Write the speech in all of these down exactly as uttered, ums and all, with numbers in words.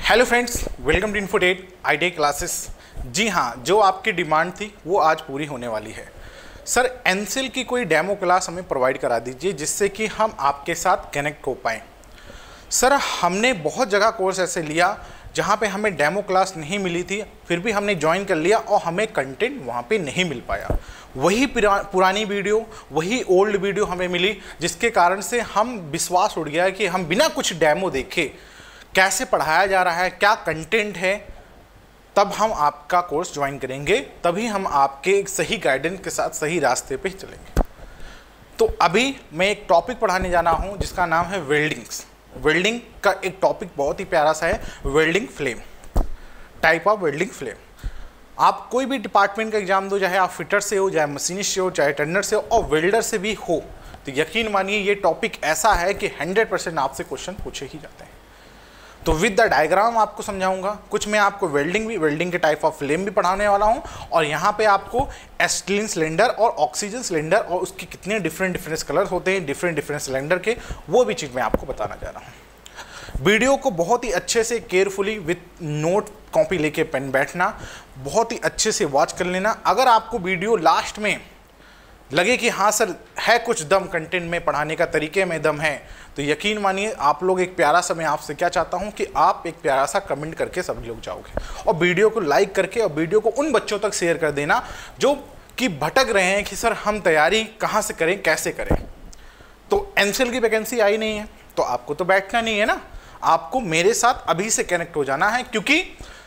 Hello friends, welcome to Infotech IT classes. जी हाँ, जो आपकी डिमांड थी वो आज पूरी होने वाली है। सर एनसेल की कोई डेमो क्लास हमें प्रोवाइड करा दीजिए जिससे कि हम आपके साथ कनेक्ट हो पाएँ। सर हमने बहुत जगह कोर्स ऐसे लिया जहाँ पे हमें डेमो क्लास नहीं मिली थी, फिर भी हमने ज्वाइन कर लिया और हमें कंटेंट वहाँ पे नहीं मिल पाया। वही पुरानी वीडियो, वही ओल्ड वीडियो हमें मिली, जिसके कारण से हम विश्वास उड़ गया कि हम बिना कुछ डेमो देखे कैसे पढ़ाया जा रहा है, क्या कंटेंट है, तब हम आपका कोर्स ज्वाइन करेंगे, तभी हम आपके एक सही गाइडेंस के साथ सही रास्ते पे चलेंगे। तो अभी मैं एक टॉपिक पढ़ाने जाना हूँ जिसका नाम है वेल्डिंग्स। वेल्डिंग का एक टॉपिक बहुत ही प्यारा सा है, welding flame, type of welding flame. आप कोई भी डिपार्टमेंट का एग्जाम दो, चाहे आप फिटर से हो, चाहे मशीनिस्ट से हो, चाहे टर्नर से हो और वेल्डर से भी हो, तो यकीन मानिए ये टॉपिक ऐसा है कि हंड्रेड परसेंट आपसे क्वेश्चन पूछे ही जाते हैं। तो विद द डायग्राम आपको समझाऊंगा, कुछ मैं आपको वेल्डिंग भी वेल्डिंग के टाइप ऑफ फ्लेम भी पढ़ाने वाला हूं, और यहाँ पे आपको एसिटिलीन सिलेंडर और ऑक्सीजन सिलेंडर और उसके कितने डिफरेंट डिफरेंट कलर होते हैं डिफरेंट डिफरेंट सिलेंडर के, वो भी चीज़ मैं आपको बताना चाह रहा हूँ। वीडियो को बहुत ही अच्छे से केयरफुली विथ नोट कॉपी लेके पेन बैठना, बहुत ही अच्छे से वॉच कर लेना। अगर आपको वीडियो लास्ट में लगे कि हाँ सर है कुछ दम, कंटेंट में पढ़ाने का तरीके में दम है, तो यकीन मानिए आप लोग एक प्यारा सा, मैं आपसे क्या चाहता हूँ कि आप एक प्यारा सा कमेंट करके सभी लोग जाओगे और वीडियो को लाइक करके और वीडियो को उन बच्चों तक शेयर कर देना जो कि भटक रहे हैं कि सर हम तैयारी कहाँ से करें, कैसे करें। तो एनसेल की वैकेंसी आई नहीं है तो आपको तो बैठना नहीं है ना, आपको मेरे साथ अभी से कनेक्ट हो जाना है, क्योंकि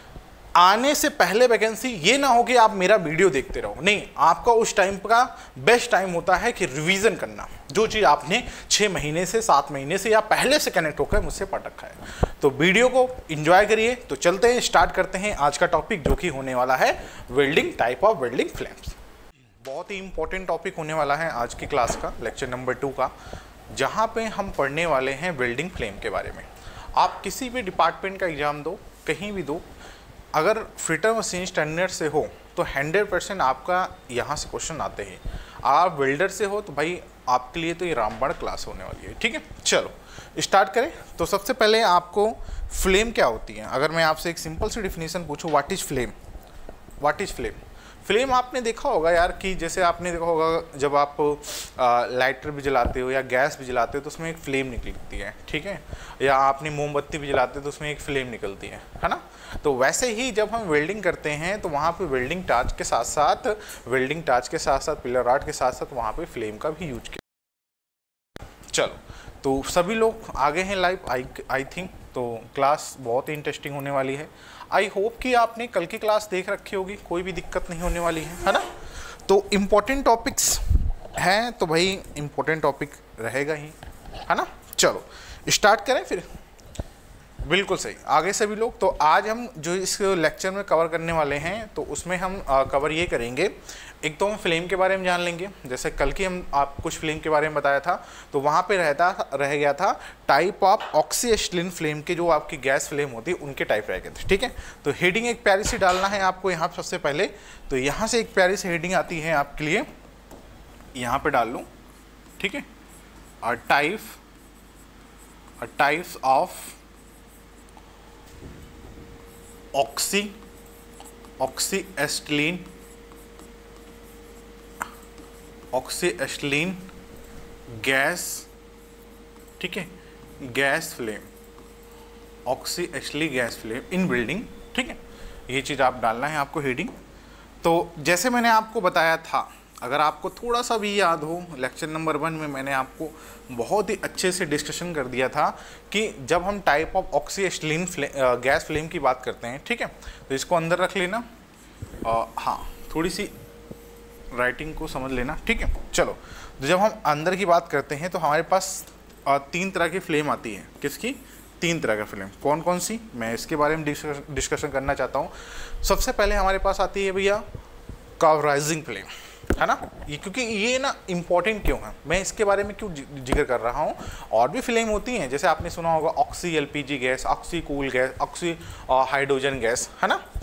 आने से पहले वैकेंसी ये ना हो कि आप मेरा वीडियो देखते रहो। नहीं, आपका उस टाइम का बेस्ट टाइम होता है कि रिवीजन करना, जो चीज़ आपने छः महीने से, सात महीने से या पहले से कनेक्ट होकर मुझसे पढ़ रखा है। तो वीडियो को एंजॉय करिए। तो चलते हैं, स्टार्ट करते हैं आज का टॉपिक, जो कि होने वाला है welding, type of welding flames. बहुत ही इंपॉर्टेंट टॉपिक होने वाला है आज की क्लास का, लेक्चर नंबर टू का, जहाँ पर हम पढ़ने वाले हैं वेल्डिंग फ्लेम के बारे में। आप किसी भी डिपार्टमेंट का एग्जाम दो, कहीं भी दो, अगर फिटर मशीनिस्ट टर्नर से हो तो हंड्रेड परसेंट आपका यहाँ से क्वेश्चन आते हैं। आप वेल्डर से हो तो भाई आपके लिए तो ये रामबाण क्लास होने वाली है। ठीक है, चलो स्टार्ट करें। तो सबसे पहले आपको फ्लेम क्या होती है, अगर मैं आपसे एक सिंपल सी डिफिनीशन पूछूं, what is flame, what is flame. Flame आपने देखा होगा यार कि जैसे आपने देखा होगा जब आप लाइटर भी जलाते हो या गैस भी जलाते हो तो उसमें एक फ्लेम निकलती है, ठीक है, या आपने मोमबत्ती भी जलाते हो तो उसमें एक फ्लेम निकलती है, है ना। तो वैसे ही जब हम वेल्डिंग करते हैं तो वहाँ पे वेल्डिंग टार्च के साथ साथ वेल्डिंग टार्च के साथ साथ पिलर रॉड के साथ साथ वहाँ पे फ्लेम का भी यूज किया। चलो, तो सभी लोग आगे हैं लाइव, आई आई थिंक तो क्लास बहुत ही इंटरेस्टिंग होने वाली है। आई होप कि आपने कल की क्लास देख रखी होगी, कोई भी दिक्कत नहीं होने वाली है, है ना। तो इम्पोर्टेंट टॉपिक्स हैं तो भाई इम्पोर्टेंट टॉपिक रहेगा ही, है ना। चलो स्टार्ट करें फिर। बिल्कुल सही, आगे सभी लोग। तो आज हम जो इस लेक्चर में कवर करने वाले हैं तो उसमें हम आ, कवर ये करेंगे, एक तो हम फ्लेम के बारे में जान लेंगे, जैसे कल की हम आप कुछ फ्लेम के बारे में बताया था, तो वहाँ पे रहता रह गया था type of oxy acetylene flame के, जो आपकी गैस फ्लेम होती है उनके टाइप रह गए थे। ठीक है, तो हेडिंग एक प्यारी सी डालना है आपको यहाँ सबसे पहले। तो यहाँ से एक प्यारी सी हेडिंग आती है आपके लिए, यहाँ पर डाल लूँ, ठीक है, और type types of oxy oxy acetylene oxy acetylene gas, ठीक है, gas flame, oxy acetylene gas flame in building. ठीक है, ये चीज़ आप डालना है आपको हेडिंग। तो जैसे मैंने आपको बताया था, अगर आपको थोड़ा सा भी याद हो, लेक्चर नंबर वन में मैंने आपको बहुत ही अच्छे से डिस्कशन कर दिया था कि जब हम type of oxy acetylene flame, gas flame की बात करते हैं, ठीक है, तो इसको अंदर रख लेना। आ, हाँ, थोड़ी सी राइटिंग को समझ लेना, ठीक है। चलो, तो जब हम अंदर की बात करते हैं तो हमारे पास आ, तीन तरह की फ्लेम आती है। किसकी? तीन तरह का फ्लेम। कौन कौन सी, मैं इसके बारे में डिस्कशन करना चाहता हूँ। सबसे पहले हमारे पास आती है भैया कावराइजिंग फ्लेम, है ना। ये क्योंकि ये ना इम्पॉर्टेंट क्यों है, मैं इसके बारे में क्यों जिक्र कर रहा हूँ। और भी फ्लेम होती हैं, जैसे आपने सुना होगा oxy LPG gas, oxy coal gas, oxy hydrogen gas, है ना।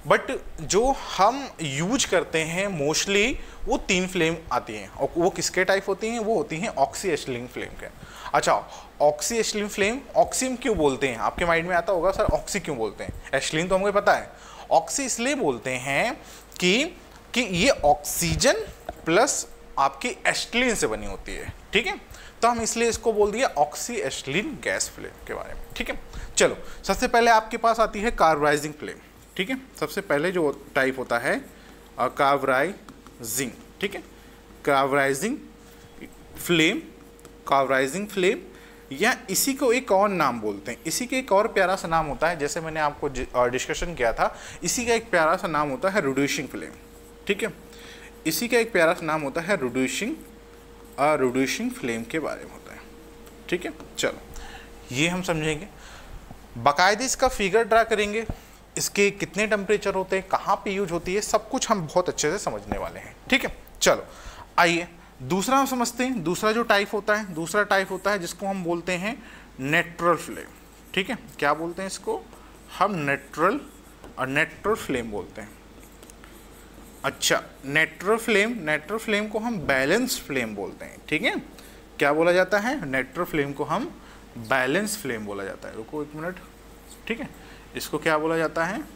बट जो हम यूज करते हैं मोस्टली वो तीन फ्लेम आती हैं, और वो किसके टाइप होती हैं? वो होती हैं ऑक्सी एसिटिलीन फ्लेम के। अच्छा, ऑक्सी एसिटिलीन फ्लेम, ऑक्सी क्यों बोलते हैं? आपके माइंड में आता होगा सर ऑक्सी क्यों बोलते हैं, एसिटिलीन तो हमको पता है। ऑक्सी इसलिए बोलते हैं कि कि ये ऑक्सीजन प्लस आपकी एसिटिलीन से बनी होती है, ठीक है, तो हम इसलिए इसको बोल दिया ऑक्सी एसिटिलीन गैस फ्लेम के बारे में, ठीक है। चलो, सबसे पहले आपके पास आती है कार्बोराइजिंग फ्लेम, ठीक है। सबसे पहले जो टाइप होता है कार्बोराइजिंग, ठीक है, कार्बोराइजिंग फ्लेम, कार्बोराइजिंग फ्लेम, या इसी को एक और नाम बोलते हैं, इसी के एक और प्यारा सा नाम होता है, जैसे मैंने आपको डिस्कशन किया था, इसी का एक प्यारा सा नाम होता है रिड्यूसिंग फ्लेम, ठीक है। इसी का एक प्यारा सा नाम होता है रिड्यूसिंग, रिड्यूसिंग फ्लेम के बारे में होता है, ठीक है। चलो, ये हम समझेंगे, बाकायदे इसका फिगर ड्रा करेंगे, इसके कितने टेम्परेचर होते हैं, कहाँ पे यूज होती है, सब कुछ हम बहुत अच्छे से समझने वाले हैं, ठीक है। चलो आइए दूसरा हम समझते हैं। दूसरा जो टाइप होता है, दूसरा टाइप होता है जिसको हम बोलते हैं नेचुरल फ्लेम, ठीक है। क्या बोलते हैं इसको? हम नेचुरल और नेचुरल फ्लेम बोलते हैं। अच्छा, नेचुरल फ्लेम, नेचुरल फ्लेम को हम बैलेंस फ्लेम बोलते हैं, ठीक है। क्या बोला जाता है? नेचुरल फ्लेम को हम बैलेंस फ्लेम बोला जाता है। रुको एक मिनट, ठीक है, इसको क्या बोला जाता है?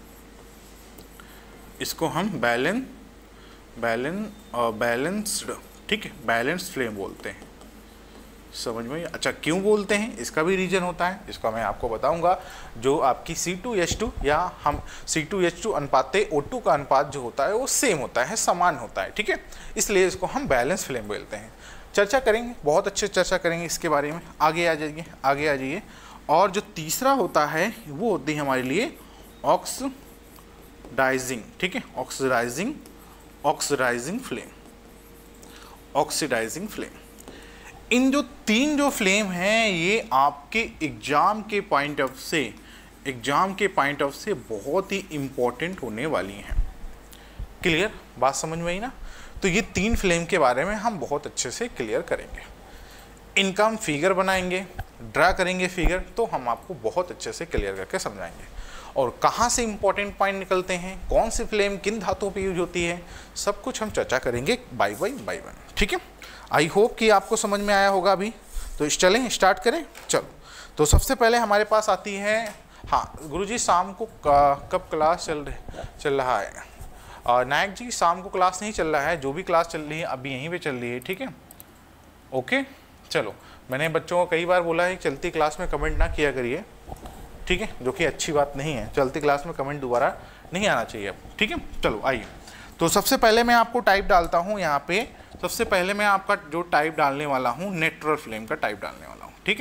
इसको हम बैलेंस बैलेंस और बैलेंस्ड, ठीक है, बैलेंस फ्लेम बोलते हैं। समझ में? अच्छा, क्यों बोलते हैं? इसका भी रीजन होता है, इसका मैं आपको बताऊंगा। जो आपकी सी टू एच टू या हम सी टू एच टू अनुपात ओ टू का अनुपात जो होता है वो सेम होता है, समान होता है, ठीक है, इसलिए इसको हम बैलेंस फ्लेम बोलते हैं। चर्चा करेंगे, बहुत अच्छे चर्चा करेंगे इसके बारे में। आगे आ जाइए, आगे आ जाइए। और जो तीसरा होता है वो होती है हमारे लिए ऑक्सीडाइजिंग, ठीक है, oxidising oxidising flame, oxidising flame. इन जो तीन जो फ्लेम हैं ये आपके एग्जाम के पॉइंट ऑफ से एग्जाम के पॉइंट ऑफ से बहुत ही इम्पोर्टेंट होने वाली हैं। क्लियर? बात समझ में आई ना? तो ये तीन फ्लेम के बारे में हम बहुत अच्छे से क्लियर करेंगे। इनका हम फिगर बनाएंगे, ड्रा करेंगे फिगर, तो हम आपको बहुत अच्छे से क्लियर करके समझाएंगे। और कहाँ से इंपॉर्टेंट पॉइंट निकलते हैं, कौन सी फ्लेम किन धातुओं पे यूज होती है, सब कुछ हम चर्चा करेंगे बाय बाय बाय वन, ठीक है। आई होप कि आपको समझ में आया होगा अभी। तो चलें, स्टार्ट करें। चलो, तो सबसे पहले हमारे पास आती है, हाँ गुरुजी शाम को कब क्लास चल रहे चल रहा है? और नायक जी शाम को क्लास नहीं चल रहा है, जो भी क्लास चल रही है अभी यहीं पे चल रही है, ठीक है, ओके। चलो, मैंने बच्चों को कई बार बोला है चलती क्लास में कमेंट ना किया करिए, ठीक है, जो कि अच्छी बात नहीं है। चलती क्लास में कमेंट दोबारा नहीं आना चाहिए अब, ठीक है। चलो आइए, तो सबसे पहले मैं आपको टाइप डालता हूँ यहाँ पे। सबसे पहले मैं आपका जो टाइप डालने वाला हूँ नेचुरल फ्लेम का टाइप डालने वाला हूँ, ठीक है।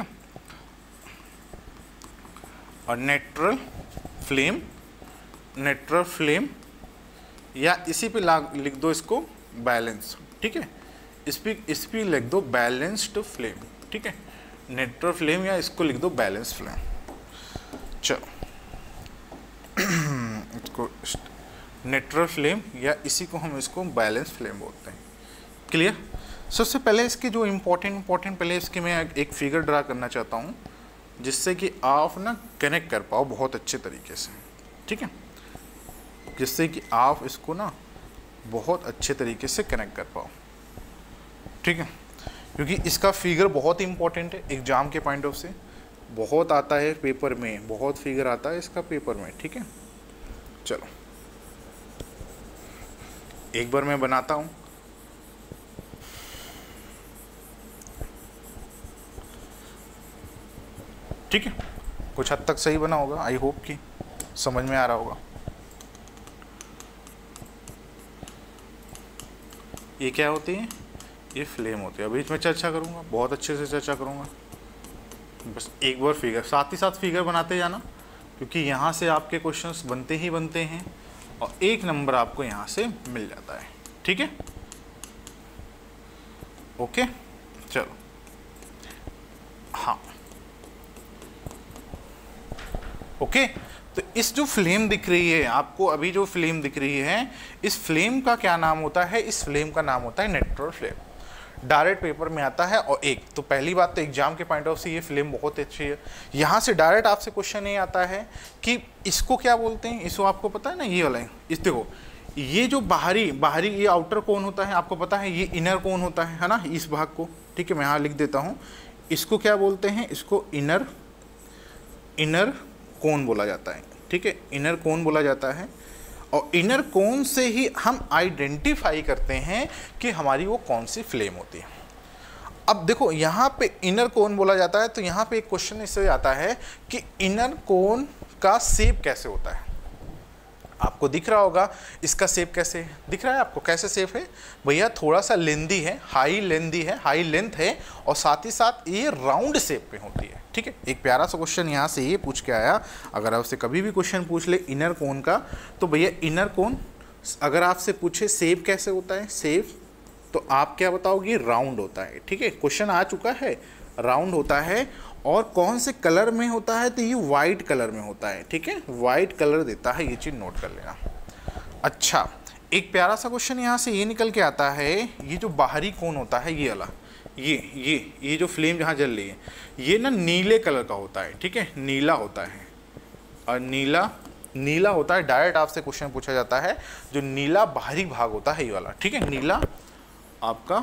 और नेचुरल फ्लेम, नेचुरल फ्लेम, या इसी पे लिख दो इसको बैलेंस, ठीक है, इस पे इस पे लिख दो बैलेंस्ड फ्लेम, ठीक है, नेचुरल फ्लेम, या इसको लिख दो बैलेंस फ्लेम। चलो इसको नेचुरल फ्लेम, या इसी को हम इसको बैलेंस फ्लेम बोलते हैं। क्लियर? सबसे पहले इसके जो इम्पोर्टेंट इम्पोर्टेंट पहले इसके मैं एक फिगर ड्रा करना चाहता हूँ, जिससे कि आप ना कनेक्ट कर पाओ बहुत अच्छे तरीके से, ठीक है, जिससे कि आप इसको ना बहुत अच्छे तरीके से कनेक्ट कर पाओ, ठीक है, क्योंकि इसका फिगर बहुत इंपॉर्टेंट है एग्जाम के पॉइंट ऑफ से, बहुत आता है पेपर में, बहुत फिगर आता है इसका पेपर में, ठीक है। चलो एक बार मैं बनाता हूँ। ठीक है, कुछ हद तक सही बना होगा, आई होप कि समझ में आ रहा होगा। ये क्या होती है? ये फ्लेम होती है। अभी मैं चर्चा करूँगा, बहुत अच्छे से चर्चा करूँगा। बस एक बार फिगर, साथ ही साथ फिगर बनाते जाना, क्योंकि यहाँ से आपके क्वेश्चंस बनते ही बनते हैं और एक नंबर आपको यहाँ से मिल जाता है, ठीक है, ओके। चलो हाँ, ओके। तो इस जो फ्लेम दिख रही है आपको, अभी जो फ्लेम दिख रही है, इस फ्लेम का क्या नाम होता है? इस फ्लेम का नाम होता है नेचुरल फ्लेम। डायरेक्ट पेपर में आता है, और एक तो पहली बात तो एग्जाम के पॉइंट ऑफ से ये फिल्म बहुत अच्छी है। यहाँ से डायरेक्ट आपसे क्वेश्चन ये आता है कि इसको क्या बोलते हैं, इसको आपको पता है ना, ये वाला है, इस देखो ये जो बाहरी बाहरी ये आउटर कोन होता है, आपको पता है ये इनर कोन होता है है ना, इस भाग को, ठीक है मैं यहाँ लिख देता हूँ, इसको क्या बोलते हैं, इसको इनर इनर कोन बोला जाता है, ठीक है, इनर कोन बोला जाता है। और इनर कोन से ही हम आइडेंटिफाई करते हैं कि हमारी वो कौन सी फ्लेम होती है। अब देखो यहाँ पे इनर कोन बोला जाता है, तो यहाँ पे एक क्वेश्चन इससे आता है कि इनर कोन का शेप कैसे होता है। आपको दिख रहा होगा इसका शेप कैसे है, दिख रहा है आपको कैसे शेप है भैया, थोड़ा सा लेंदी है, हाई लेंदी है, हाई लेंथ है, और साथ ही साथ ये राउंड शेप में होती है, ठीक है। एक प्यारा सा क्वेश्चन यहाँ से ये पूछ के आया, अगर आपसे कभी भी क्वेश्चन पूछ ले इनर कोन का, तो भैया इनर कोन अगर आपसे पूछे शेप कैसे होता है, शेप, तो आप क्या बताओगे, राउंड होता है, ठीक है। क्वेश्चन आ चुका है, राउंड होता है, और कौन से कलर में होता है, तो ये वाइट कलर में होता है, ठीक है, वाइट कलर देता है, ये चीज़ नोट कर लेना। अच्छा, एक प्यारा सा क्वेश्चन यहाँ से ये निकल के आता है, ये जो बाहरी कोन होता है ये वाला, ये ये ये जो फ्लेम जहाँ जल रही है, ये ना नीले कलर का होता है, ठीक है, नीला होता है, और नीला नीला होता है। डायरेक्ट आपसे क्वेश्चन पूछा जाता है, जो नीला बाहरी भाग होता है ये वाला, ठीक है, नीला आपका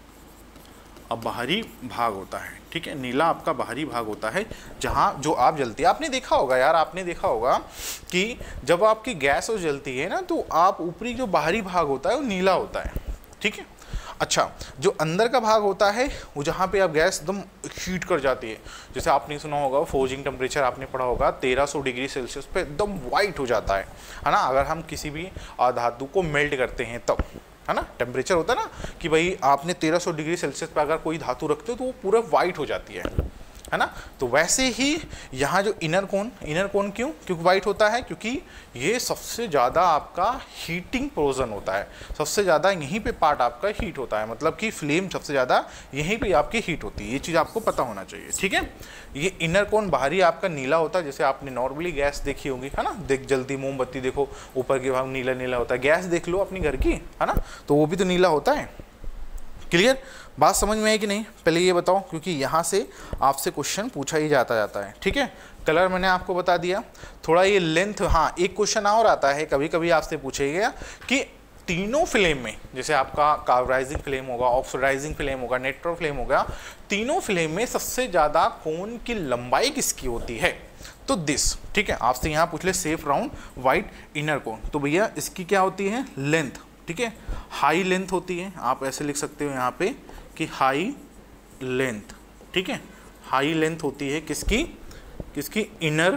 अब बाहरी भाग होता है, ठीक है, नीला आपका बाहरी भाग होता है, जहाँ जो आप जलती है, आपने देखा होगा यार, आपने देखा होगा कि जब आपकी गैस हो जलती है ना, तो आप ऊपरी जो बाहरी भाग होता है वो नीला होता है, ठीक है। अच्छा, जो अंदर का भाग होता है वो जहाँ पे आप गैस एकदम हीट कर जाती है, जैसे आपने सुना होगा फोर्जिंग टेम्परेचर आपने पढ़ा होगा तेरह सौ डिग्री सेल्सियस पे एकदम वाइट हो जाता है है ना, अगर हम किसी भी धातु को मेल्ट करते हैं तब, है ना, टेम्परेचर होता है ना कि भाई आपने तेरह सौ डिग्री सेल्सियस पे अगर कोई धातु रखते हो तो वो पूरा वाइट हो जाती है है ना। तो वैसे ही यहाँ जो इनर कोन, इनर कोन क्यों क्योंकि वाइट होता है, क्योंकि ये सबसे ज़्यादा आपका हीटिंग पोर्शन होता है, सबसे ज़्यादा यहीं पे पार्ट आपका हीट होता है, मतलब कि फ्लेम सबसे ज़्यादा यहीं पे आपकी हीट होती है, ये चीज़ आपको पता होना चाहिए, ठीक है। ये इनर कोन बाहरी आपका नीला होता है, जैसे आपने नॉर्मली गैस देखी होगी, है ना, देख जल्दी मोमबत्ती देखो ऊपर के भाग नीला नीला होता है, गैस देख लो अपनी घर की, है ना, तो वो भी तो नीला होता है। क्लियर, बात समझ में आई कि नहीं, पहले ये बताओ, क्योंकि यहाँ से आपसे क्वेश्चन पूछा ही जाता जाता है, ठीक है। कलर मैंने आपको बता दिया, थोड़ा ये लेंथ, हाँ एक क्वेश्चन और आता है कभी कभी आपसे पूछेगा कि तीनों फ्लेम में, जैसे आपका कार्बोराइजिंग फ्लेम होगा, ऑक्सीडाइजिंग फ्लेम होगा, नेट्रो फ्लेम होगा, तीनों फ्लेम में सबसे ज़्यादा कोन की लंबाई किसकी होती है, तो दिस, ठीक है। आपसे यहाँ पूछ ले safe round white inner cone, तो भैया इसकी क्या होती है, लेंथ, ठीक है, हाई लेंथ होती है, आप ऐसे लिख सकते हो यहाँ पे कि हाई लेंथ, ठीक है, हाई लेंथ होती है किसकी, किसकी, इनर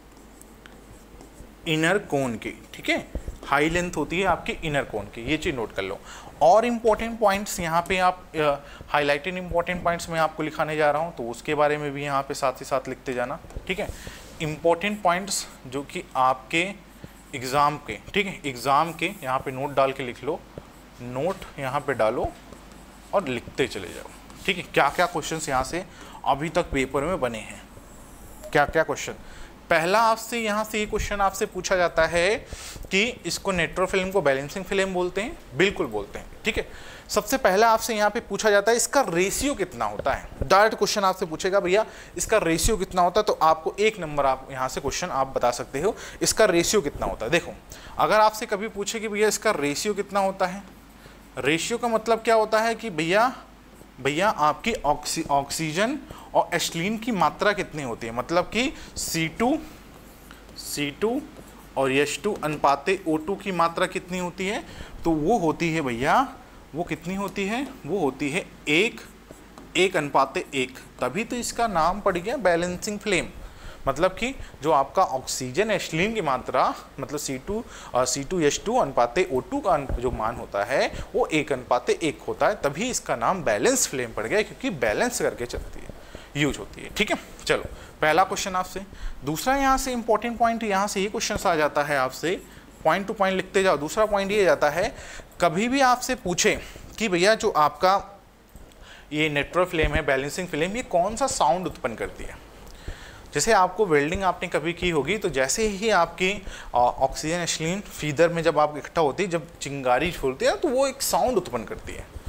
इनर कोन की, ठीक है, हाई लेंथ होती है आपकी इनर कोन की, ये चीज़ नोट कर लो। और इम्पोर्टेंट पॉइंट्स यहाँ पे आप हाईलाइटेड इम्पोर्टेंट पॉइंट्स मैं आपको लिखाने जा रहा हूँ, तो उसके बारे में भी यहाँ पे साथ ही साथ लिखते जाना, ठीक है। इम्पोर्टेंट पॉइंट्स जो कि आपके एग्ज़ाम के, ठीक है, एग्ज़ाम के यहाँ पे नोट डाल के लिख लो, नोट यहाँ पे डालो और लिखते चले जाओ, ठीक है। क्या क्या क्वेश्चंस यहाँ से अभी तक पेपर में बने हैं, क्या क्या क्वेश्चन। पहला आपसे यहाँ से ये क्वेश्चन आपसे पूछा जाता है कि इसको नेट्रो फिल्म को बैलेंसिंग फिल्म बोलते हैं, बिल्कुल बोलते हैं, ठीक है। सबसे पहला आपसे यहाँ पे पूछा जाता है इसका रेशियो कितना होता है, डायरेक्ट क्वेश्चन आपसे पूछेगा भैया इसका रेशियो कितना होता है, तो आपको एक नंबर आप यहाँ से क्वेश्चन आप बता सकते हो, इसका रेशियो कितना होता है। देखो अगर आपसे कभी पूछे कि भैया इसका रेशियो कितना होता है, रेशियो का मतलब क्या होता है कि भैया भैया आपकी ऑक्सी ऑक्सीजन और एस्टिलीन की मात्रा कितनी होती है, मतलब कि सी टू सी टू और एच टू अनुपाते ओ टू की मात्रा कितनी होती है, तो वो होती है भैया, वो कितनी होती है, वो होती है एक एक अनुपाते एक, तभी तो इसका नाम पड़ गया बैलेंसिंग फ्लेम। मतलब कि जो आपका ऑक्सीजन एस्टिलीन की मात्रा, मतलब C two C two H two अनुपाते ओ टू का जो मान होता है वो एक अनुपाते एक होता है, तभी इसका नाम बैलेंस फ्लेम पड़ गया, क्योंकि बैलेंस करके चलती है, यूज होती है, ठीक है। चलो पहला क्वेश्चन आपसे। दूसरा यहाँ से इंपॉर्टेंट पॉइंट, यहाँ से ये क्वेश्चन आ जाता है आपसे, पॉइंट टू पॉइंट लिखते जाओ। दूसरा पॉइंट ये जाता है, कभी भी आपसे पूछे कि भैया जो आपका ये नेट्रो फ्लेम है, बैलेंसिंग फ्लेम, ये कौन सा साउंड उत्पन्न करती है। जैसे आपको वेल्डिंग आपने कभी की होगी, तो जैसे ही आपकी ऑक्सीजन एस्टिलीन फीदर में जब आप इकट्ठा होती है, जब चिंगारी छोड़ती है तो वो एक साउंड उत्पन्न करती है।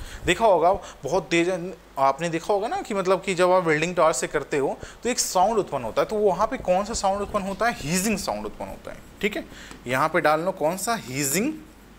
देखा होगा बहुत तेज, आपने देखा होगा ना कि मतलब कि जब आप वेल्डिंग टॉर्च से करते हो तो एक साउंड उत्पन्न होता है, तो वहाँ पे कौन सा साउंड उत्पन्न होता है, हीजिंग साउंड उत्पन्न होता है। ठीक है, यहाँ पे डाल लो कौन सा, हीजिंग,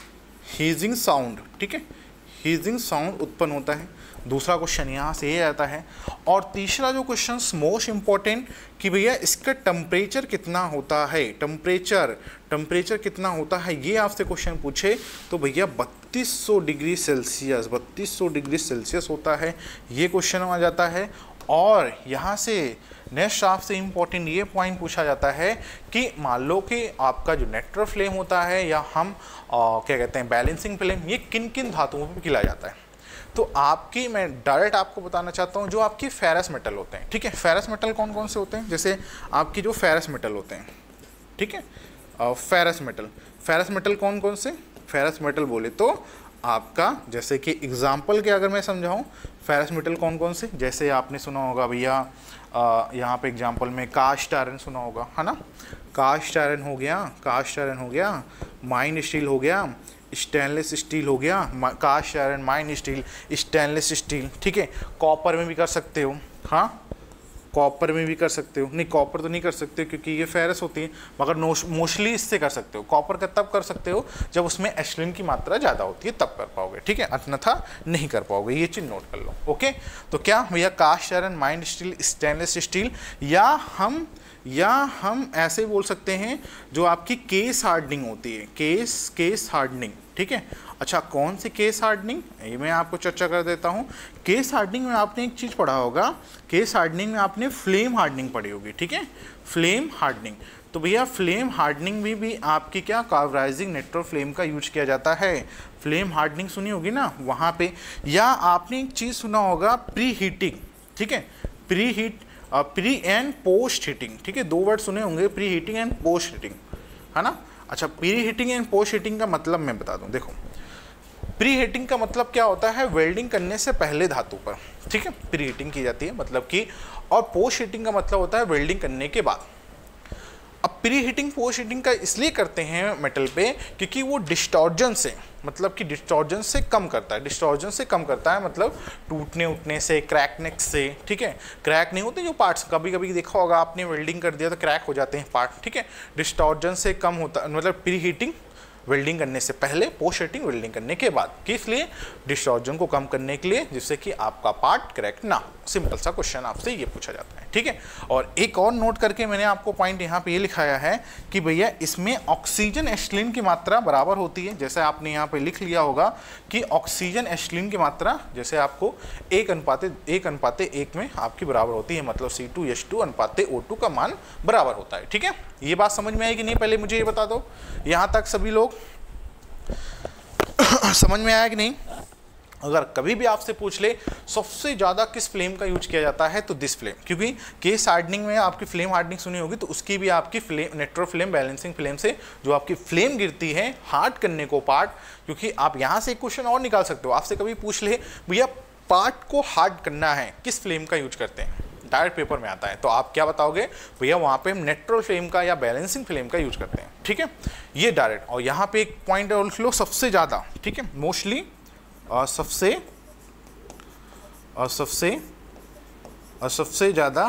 हीजिंग साउंड। ठीक है, हीजिंग साउंड उत्पन्न होता है। दूसरा क्वेश्चन यहाँ से ये आता है। और तीसरा जो क्वेश्चन मोस्ट इंपॉर्टेंट कि भैया इसका टेम्परेचर कितना होता है, टेम्परेचर टेम्परेचर कितना होता है, ये आपसे क्वेश्चन पूछे तो भैया बत्तीस सौ डिग्री सेल्सियस, बत्तीस सौ डिग्री सेल्सियस होता है, ये क्वेश्चन आ जाता है। और यहाँ से नेक्स्ट आपसे इम्पोर्टेंट ये पॉइंट पूछा जाता है कि मान लो कि आपका जो नेट्रल फ्लेम होता है या हम आ, क्या कहते हैं बैलेंसिंग फ्लेम, ये किन किन धातुओं पर खिलाया जाता है। तो आपकी मैं डायरेक्ट आपको बताना चाहता हूँ जो आपकी फेरस मेटल होते हैं। ठीक है, फेरस मेटल कौन कौन से होते हैं, जैसे आपकी जो फेरस मेटल होते हैं। ठीक है, फेरस मेटल, फेरस मेटल कौन कौन से, फेरस मेटल बोले तो आपका जैसे कि एग्जाम्पल के अगर मैं समझाऊँ, फेरस मेटल कौन कौन से, जैसे आपने सुना होगा भैया यहाँ पे एग्जाम्पल में कास्ट आयरन सुना होगा, है ना, कास्ट आयरन हो गया, कास्ट आयरन हो गया, माइन स्टील हो गया, स्टेनलेस स्टील हो गया, कास्ट आयरन, माइन स्टील, स्टेनलेस स्टील। ठीक है, कॉपर में भी कर सकते हो, हाँ कॉपर में भी कर सकते हो, नहीं कॉपर तो नहीं कर सकते क्योंकि ये फेरस होती है, मगर मोस्टली इससे कर सकते हो। कॉपर का तब कर सकते हो जब उसमें एस्लिन की मात्रा ज़्यादा होती है, तब कर पाओगे। ठीक है, अन्यथा नहीं कर पाओगे, ये चीज़ नोट कर लो। ओके, तो क्या भैया cast iron, mild steel, stainless steel, या हम या हम ऐसे बोल सकते हैं जो आपकी केस हार्डनिंग होती है, केस केस हार्डनिंग। ठीक है, अच्छा कौन सी केस हार्डनिंग, ये मैं आपको चर्चा कर देता हूँ। केस हार्डनिंग में आपने एक चीज़ पढ़ा होगा, केस हार्डनिंग में आपने फ्लेम हार्डनिंग पढ़ी होगी। ठीक है, फ्लेम हार्डनिंग, तो भैया फ्लेम हार्डनिंग में भी आपकी क्या कार्बोराइजिंग नेट्रो फ्लेम का यूज किया जाता है। फ्लेम हार्डनिंग सुनी होगी ना वहाँ पे, या आपने एक चीज़ सुना होगा प्री हीटिंग। ठीक है, pre heat, pre and post heating. ठीक है, दो वर्ड सुने होंगे, pre heating and post heating, है ना। अच्छा, pre heating and post heating का मतलब मैं बता दूं, देखो प्री हीटिंग का मतलब क्या होता है, वेल्डिंग करने से पहले धातु पर, ठीक है, प्री हीटिंग की जाती है मतलब कि, और पोस्ट हीटिंग का मतलब होता है वेल्डिंग करने के बाद। अब प्री हीटिंग पोस्ट हीटिंग का इसलिए करते हैं मेटल पे क्योंकि वो डिस्टॉर्जन से, मतलब कि डिस्टॉर्जन से कम करता है, डिस्टॉर्जन से कम करता है मतलब टूटने उठने से, क्रैकनेस से। ठीक है, क्रैक नहीं होते जो पार्ट्स, कभी कभी देखा होगा आपने वेल्डिंग कर दिया तो क्रैक हो जाते हैं पार्ट। ठीक है, डिस्टॉर्जन से कम होता, मतलब प्री हीटिंग वेल्डिंग करने से पहले, पोस्ट हीटिंग वेल्डिंग करने के बाद, किस लिए, डिस्टॉर्जन को कम करने के लिए, जिससे कि आपका पार्ट क्रैक ना हो। सिंपल सा क्वेश्चन आपसे ये पूछा जाता है। ठीक है, और एक और नोट करके मैंने आपको पॉइंट यहाँ पे ये लिखाया है कि भैया इसमें ऑक्सीजन एस्टिलीन की मात्रा बराबर होती है। जैसे आपने यहाँ पे लिख लिया होगा कि ऑक्सीजन एस्टिलीन की मात्रा जैसे आपको एक अनुपाते एक अनुपाते एक में आपकी बराबर होती है, मतलब सी टू एच टू अनुपाते ओ टू का मान बराबर होता है। ठीक है, ये बात समझ में आई कि नहीं, पहले मुझे ये बता दो, यहाँ तक सभी लोग समझ में आया कि नहीं। अगर कभी भी आपसे पूछ ले सबसे ज़्यादा किस फ्लेम का यूज किया जाता है तो दिस फ्लेम, क्योंकि केस हार्डनिंग में आपकी फ्लेम हार्डनिंग सुनी होगी तो उसकी भी आपकी flame neutral flame balancing flame से जो आपकी फ्लेम गिरती है हार्ड करने को पार्ट, क्योंकि आप यहाँ से एक क्वेश्चन और निकाल सकते हो, आपसे कभी पूछ ले भैया पार्ट को हार्ड करना है किस फ्लेम का यूज करते हैं, डायरेक्ट पेपर में आता है, तो आप क्या बताओगे भैया वहाँ पे हम नेट्रल फ्लेम का या बैलेंसिंग फ्लेम का यूज करते हैं। ठीक है, ये डायरेक्ट। और यहाँ पे एक पॉइंट और लिख लो, सबसे ज़्यादा, ठीक है, मोस्टली और सबसे और सबसे और सबसे ज़्यादा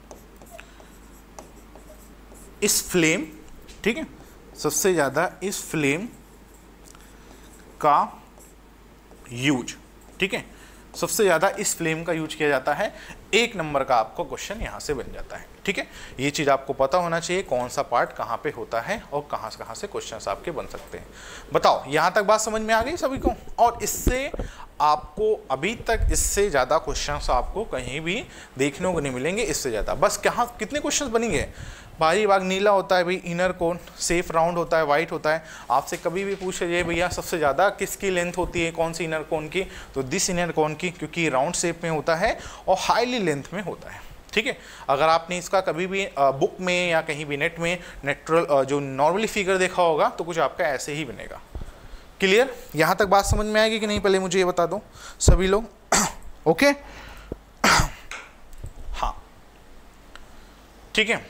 इस फ्लेम, ठीक है, सबसे ज़्यादा इस फ्लेम का यूज, ठीक है, सबसे ज़्यादा इस फ्लेम का यूज किया जाता है। एक नंबर का आपको क्वेश्चन यहाँ से बन जाता है। ठीक है, ये चीज़ आपको पता होना चाहिए कौन सा पार्ट कहाँ पे होता है और कहाँ से कहाँ से क्वेश्चंस आपके बन सकते हैं। बताओ, यहाँ तक बात समझ में आ गई सभी को। और इससे आपको अभी तक इससे ज़्यादा क्वेश्चंस आपको कहीं भी देखने को नहीं मिलेंगे, इससे ज़्यादा। बस कहाँ कितने क्वेश्चंस बनेंगे, बाहरी भाग नीला होता है भाई, इनर कोन सेफ राउंड होता है, वाइट होता है। आपसे कभी भी पूछे जाए भैया सबसे ज़्यादा किसकी लेंथ होती है, कौन सी इनर कोन की, तो दिस इनर कोन की, क्योंकि राउंड शेप में होता है और हाईली लेंथ में होता है। ठीक है, अगर आपने इसका कभी भी बुक में या कहीं भी नेट में नेचुरल जो नॉर्मली फिगर देखा होगा तो कुछ आपका ऐसे ही बनेगा। क्लियर, यहाँ तक बात समझ में आएगी कि नहीं, पहले मुझे ये बता दो सभी लोग। ओके, हाँ ठीक है,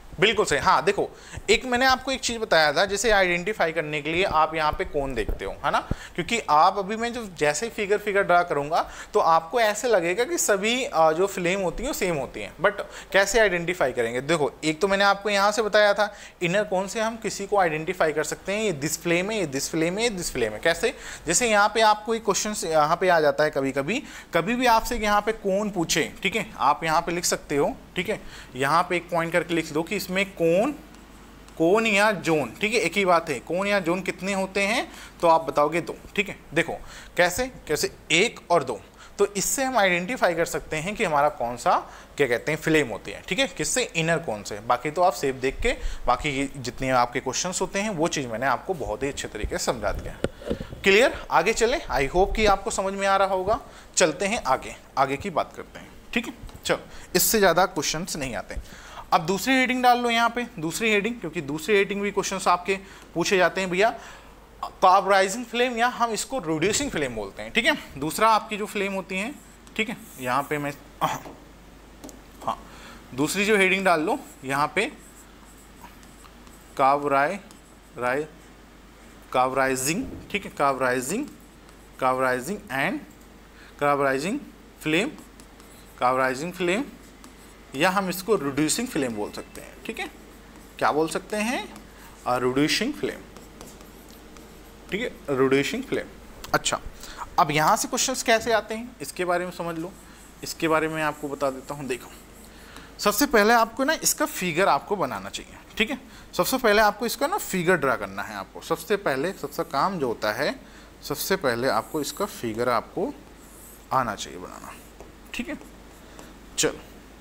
बिल्कुल सही। हाँ देखो, एक मैंने आपको एक चीज़ बताया था, जैसे आइडेंटिफाई करने के लिए आप यहाँ पे कौन देखते हो, है ना, क्योंकि आप अभी मैं जो जैसे ही फिगर फिगर ड्रा करूँगा तो आपको ऐसे लगेगा कि सभी जो फ्लेम होती हैं वो सेम होती हैं, बट कैसे आइडेंटिफाई करेंगे? देखो, एक तो मैंने आपको यहाँ से बताया था इनर कौन से हम किसी को आइडेंटिफाई कर सकते हैं, ये दिस फ्लेम है, ये दिस फ्लेम है, ये दिस फ्लेम है। कैसे? जैसे यहाँ पे आपको एक क्वेश्चन यहाँ पे आ जाता है, कभी कभी कभी भी आपसे यहाँ पे कौन पूछे, ठीक है, आप यहाँ पे लिख सकते हो, ठीक है, यहाँ पे एक पॉइंट करके लिख दो कि इसमें कौन कौन या जोन, ठीक है, एक ही बात है, कौन या जोन कितने होते हैं, तो आप बताओगे दो, ठीक है। देखो कैसे कैसे एक और दो, तो इससे हम आइडेंटिफाई कर सकते हैं कि हमारा कौन सा क्या कहते हैं फ्लेम होती है, ठीक है, किससे? इनर कौन से। बाकी तो आप सेव देख के बाकी जितने आपके क्वेश्चंस होते हैं वो चीज़ मैंने आपको बहुत ही अच्छे तरीके से समझा दिया। क्लियर? आगे चले, आई होप कि आपको समझ में आ रहा होगा। चलते हैं आगे, आगे की बात करते हैं, ठीक है। चलो, इससे ज़्यादा क्वेश्चंस नहीं आते। अब दूसरी हेडिंग डाल लो यहाँ पे, दूसरी हेडिंग, क्योंकि दूसरी हेडिंग भी क्वेश्चंस आपके पूछे जाते हैं भैया। कार्बोराइजिंग फ्लेम या हम इसको रिड्यूसिंग फ्लेम बोलते हैं, ठीक है। दूसरा आपकी जो फ्लेम होती है, ठीक है, यहाँ पे मैं हाँ दूसरी जो हेडिंग डाल लो यहाँ पे, कार्बोराइ राइ कार्बोराइजिंग, ठीक है, carburizing carburizing and carburizing flame, carburizing flame, या हम इसको रिड्यूसिंग फ्लेम बोल सकते हैं, ठीक है। क्या बोल सकते हैं? रिड्यूसिंग फ्लेम, ठीक है, रिड्यूसिंग फ्लेम। अच्छा, अब यहाँ से क्वेश्चंस कैसे आते हैं इसके बारे में समझ लो, इसके बारे में आपको बता देता हूँ। देखो, सबसे पहले आपको ना इसका फिगर आपको बनाना चाहिए, ठीक है। सबसे पहले आपको इसका ना फिगर ड्रा करना है। आपको सबसे पहले सबसे काम जो होता है, सबसे पहले आपको इसका फिगर आपको आना चाहिए बनाना, ठीक है। चलो,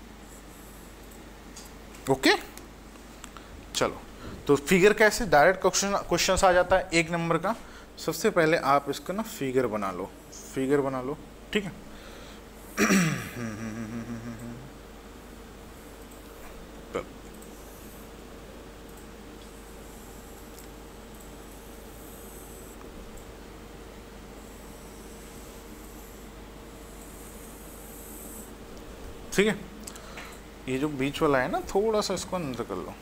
ओके, चलो, तो फिगर कैसे? डायरेक्ट क्वेश्चन क्वेश्चन आ जाता है एक नंबर का। सबसे पहले आप इसका ना फिगर बना लो, फिगर बना लो, ठीक है। ठीक है, ये जो बीच वाला है ना, थोड़ा सा इसको अंदर कर लो।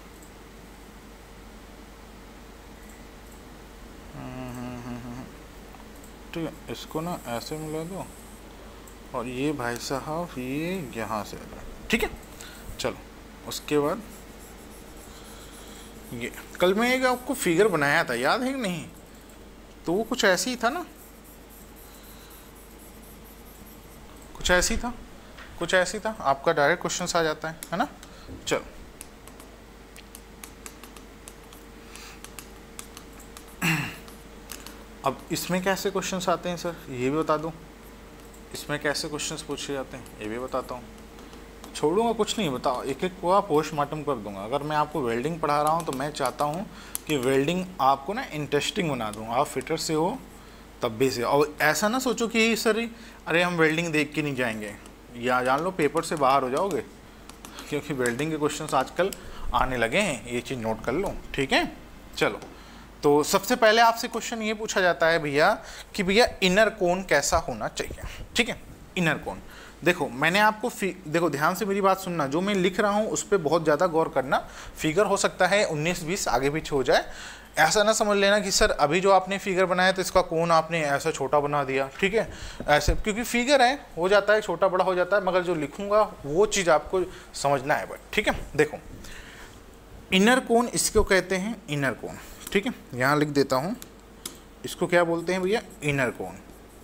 ठीक है, इसको ना ऐसे मिला दो और ये भाई साहब ये यहाँ से, ठीक है। चलो, उसके बाद ये कल मैं एक आपको फिगर बनाया था, याद है कि नहीं? तो वो कुछ ऐसे ही था ना, कुछ ऐसे ही था, कुछ ऐसे ही था। आपका डायरेक्ट क्वेश्चन आ जाता है, है ना। चलो, अब इसमें कैसे क्वेश्चंस आते हैं सर, ये भी बता दूं। इसमें कैसे क्वेश्चंस पूछे जाते हैं ये भी बताता हूँ। छोड़ूंगा कुछ नहीं, बताओ, एक एक को आप पोस्टमार्टम कर दूंगा। अगर मैं आपको वेल्डिंग पढ़ा रहा हूँ तो मैं चाहता हूँ कि वेल्डिंग आपको ना इंटरेस्टिंग बना दूँ। आप फिटर से हो तब भी से, और ऐसा ना सोचो कि सर अरे हम वेल्डिंग देख के नहीं जाएंगे, या जान लो पेपर से बाहर हो जाओगे, क्योंकि वेल्डिंग के क्वेश्चंस आजकल आने लगे हैं, ये चीज़ नोट कर लो, ठीक है। चलो, तो सबसे पहले आपसे क्वेश्चन ये पूछा जाता है भैया कि भैया इनर कोन कैसा होना चाहिए, ठीक है। इनर कोन, देखो मैंने आपको देखो ध्यान से मेरी बात सुनना, जो मैं लिख रहा हूँ उस पर बहुत ज़्यादा गौर करना। फिगर हो सकता है उन्नीस बीस आगे पीछे हो जाए, ऐसा ना समझ लेना कि सर अभी जो आपने फिगर बनाया तो इसका कोन आपने ऐसा छोटा बना दिया, ठीक है, ऐसे, क्योंकि फिगर है, हो जाता है छोटा बड़ा हो जाता है, मगर जो लिखूंगा वो चीज़ आपको समझना है बट, ठीक है। देखो, इनर कोन इसको कहते हैं, इनर कोन, ठीक है, यहाँ लिख देता हूँ, इसको क्या बोलते हैं भैया? Inner cone,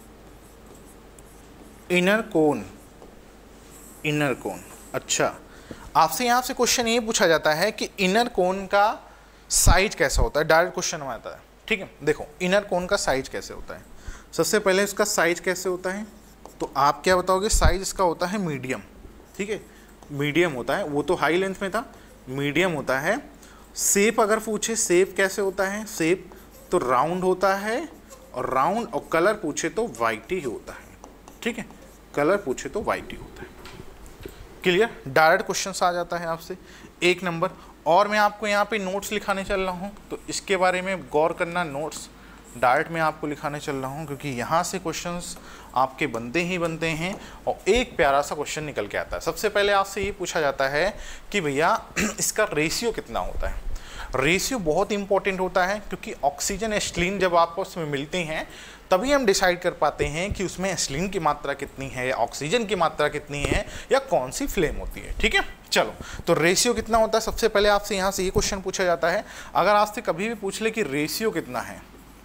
inner cone, inner cone. अच्छा, आपसे यहाँ से क्वेश्चन ये पूछा जाता है कि इनर कोन का साइज कैसा होता है, डायरेक्ट क्वेश्चन में आता है, ठीक है। देखो, इनर कोन का साइज कैसे होता है, सबसे पहले इसका साइज कैसे होता है, तो आप क्या बताओगे? साइज इसका होता है मीडियम, ठीक है, मीडियम होता है, वो तो हाई लेंथ में था, मीडियम होता है। शेप अगर पूछे, शेप कैसे होता है? शेप तो राउंड होता है, और राउंड, और कलर पूछे तो वाइट ही होता है, ठीक है, कलर पूछे तो वाइट ही होता है। क्लियर? डायरेक्ट क्वेश्चन आ जाता है आपसे एक नंबर। और मैं आपको यहाँ पे नोट्स लिखाने चल रहा हूँ, तो इसके बारे में गौर करना, नोट्स, डायरेक्ट मैं आपको लिखाने चल रहा हूँ, क्योंकि यहाँ से क्वेश्चंस आपके बनते ही बनते हैं और एक प्यारा सा क्वेश्चन निकल के आता है। सबसे पहले आपसे ये पूछा जाता है कि भैया इसका रेशियो कितना होता है। रेशियो बहुत इंपॉर्टेंट होता है, क्योंकि ऑक्सीजन एसिटिलीन जब आपस में मिलते हैं तभी हम डिसाइड कर पाते हैं कि उसमें एसिटिलीन की मात्रा कितनी है, ऑक्सीजन की मात्रा कितनी है, या कौन सी फ्लेम होती है। ठीक है, चलो तो रेशियो कितना होता है। सबसे पहले आपसे यहाँ से ये क्वेश्चन पूछा जाता है, अगर आपसे कभी भी पूछ ले कि रेशियो कितना है,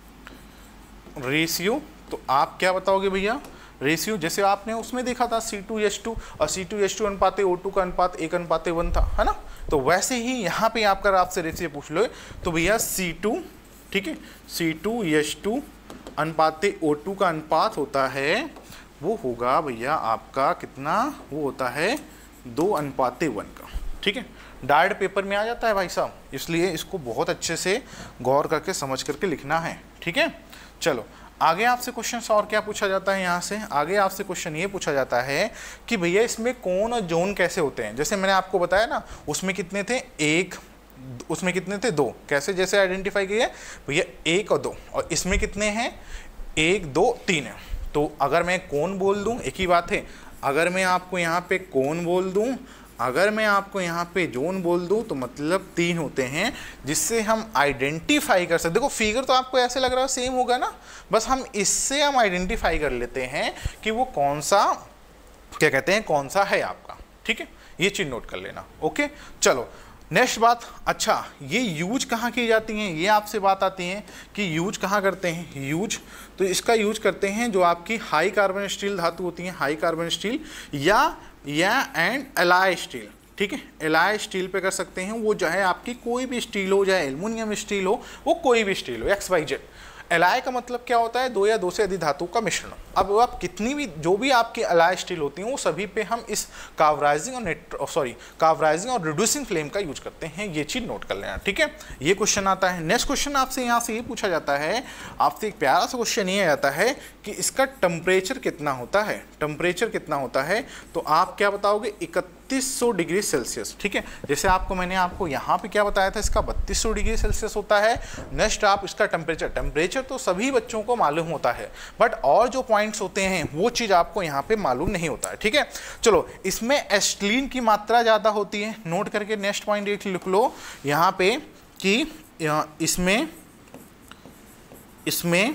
रेशियो, तो आप क्या बताओगे भैया। रेशियो जैसे आपने उसमें देखा था सी टू एच टू और सी टू एच टू अनुपात ओ टू का अनुपात एक अनुपात वन था, है ना। तो वैसे ही यहाँ पे आपका आपसे रेशियो पूछ लो तो भैया सी टू, ठीक है, सी टू एच टू अनुपात ओ टू का अनुपात होता है, वो होगा भैया आपका कितना, वो होता है दो अनुपात वन का। ठीक है, डायरेक्ट पेपर में आ जाता है भाई साहब, इसलिए इसको बहुत अच्छे से गौर करके समझ करके लिखना है। ठीक है, चलो आगे आपसे क्वेश्चन और क्या पूछा जाता है। यहाँ से आगे आपसे क्वेश्चन ये पूछा जाता है कि भैया इसमें कौन और जोन कैसे होते हैं। जैसे मैंने आपको बताया ना, उसमें कितने थे, एक, उसमें कितने थे, दो। कैसे जैसे आइडेंटिफाई किए भैया, एक और दो, और इसमें कितने हैं, एक दो तीन है। तो अगर मैं कौन बोल दूं, एक ही बात है, अगर मैं आपको यहाँ पे कौन बोल दूं, अगर मैं आपको यहाँ पे जोन बोल दूं, तो मतलब तीन होते हैं, जिससे हम आइडेंटिफाई कर सकते। देखो फिगर तो आपको ऐसे लग रहा है सेम होगा ना, बस हम इससे हम आइडेंटिफाई कर लेते हैं कि वो कौन सा, क्या कहते हैं, कौन सा है आपका। ठीक है, ये चीज नोट कर लेना। ओके, चलो नेक्स्ट बात, अच्छा ये यूज कहाँ की जाती हैं, ये आपसे बात आती है कि यूज कहाँ करते हैं। यूज तो इसका यूज करते हैं जो आपकी हाई कार्बन स्टील धातु होती है, हाई कार्बन स्टील या या एंड एलाय स्टील। ठीक है, एलाय स्टील पे कर सकते हैं, वो जो है आपकी कोई भी स्टील हो, चाहे एल्युमिनियम स्टील हो, वो कोई भी स्टील हो, एक्स वाई जेड। एलाय का मतलब क्या होता है, दो या दो से अधिक धातु का मिश्रण। अब आप कितनी भी जो भी आपकी एलाय स्टील होती हैं, वो सभी पे हम इस कावराइजिंग और नेट सॉरी कावराइजिंग और रिड्यूसिंग फ्लेम का यूज करते हैं, ये चीज नोट कर लेना। ठीक है, ये क्वेश्चन आता है। नेक्स्ट क्वेश्चन आपसे यहाँ से ये पूछा जाता है, आपसे एक प्यारा सा क्वेश्चन ये आता है कि इसका टेम्परेचर कितना होता है, टेम्परेचर कितना होता है। तो आप क्या बताओगे, इकतीस सौ डिग्री सेल्सियस। ठीक है, जैसे आपको मैंने आपको यहाँ पे क्या बताया था, इसका बत्तीस सौ डिग्री सेल्सियस होता है। नेक्स्ट आप इसका टेम्परेचर, टेम्परेचर तो सभी बच्चों को मालूम होता है, बट और जो पॉइंट्स होते हैं वो चीज़ आपको यहाँ पे मालूम नहीं होता है। ठीक है, चलो इसमें एसिटिलीन की मात्रा ज़्यादा होती है, नोट करके नेक्स्ट पॉइंट एक लिख लो यहाँ पे कि इसमें इसमें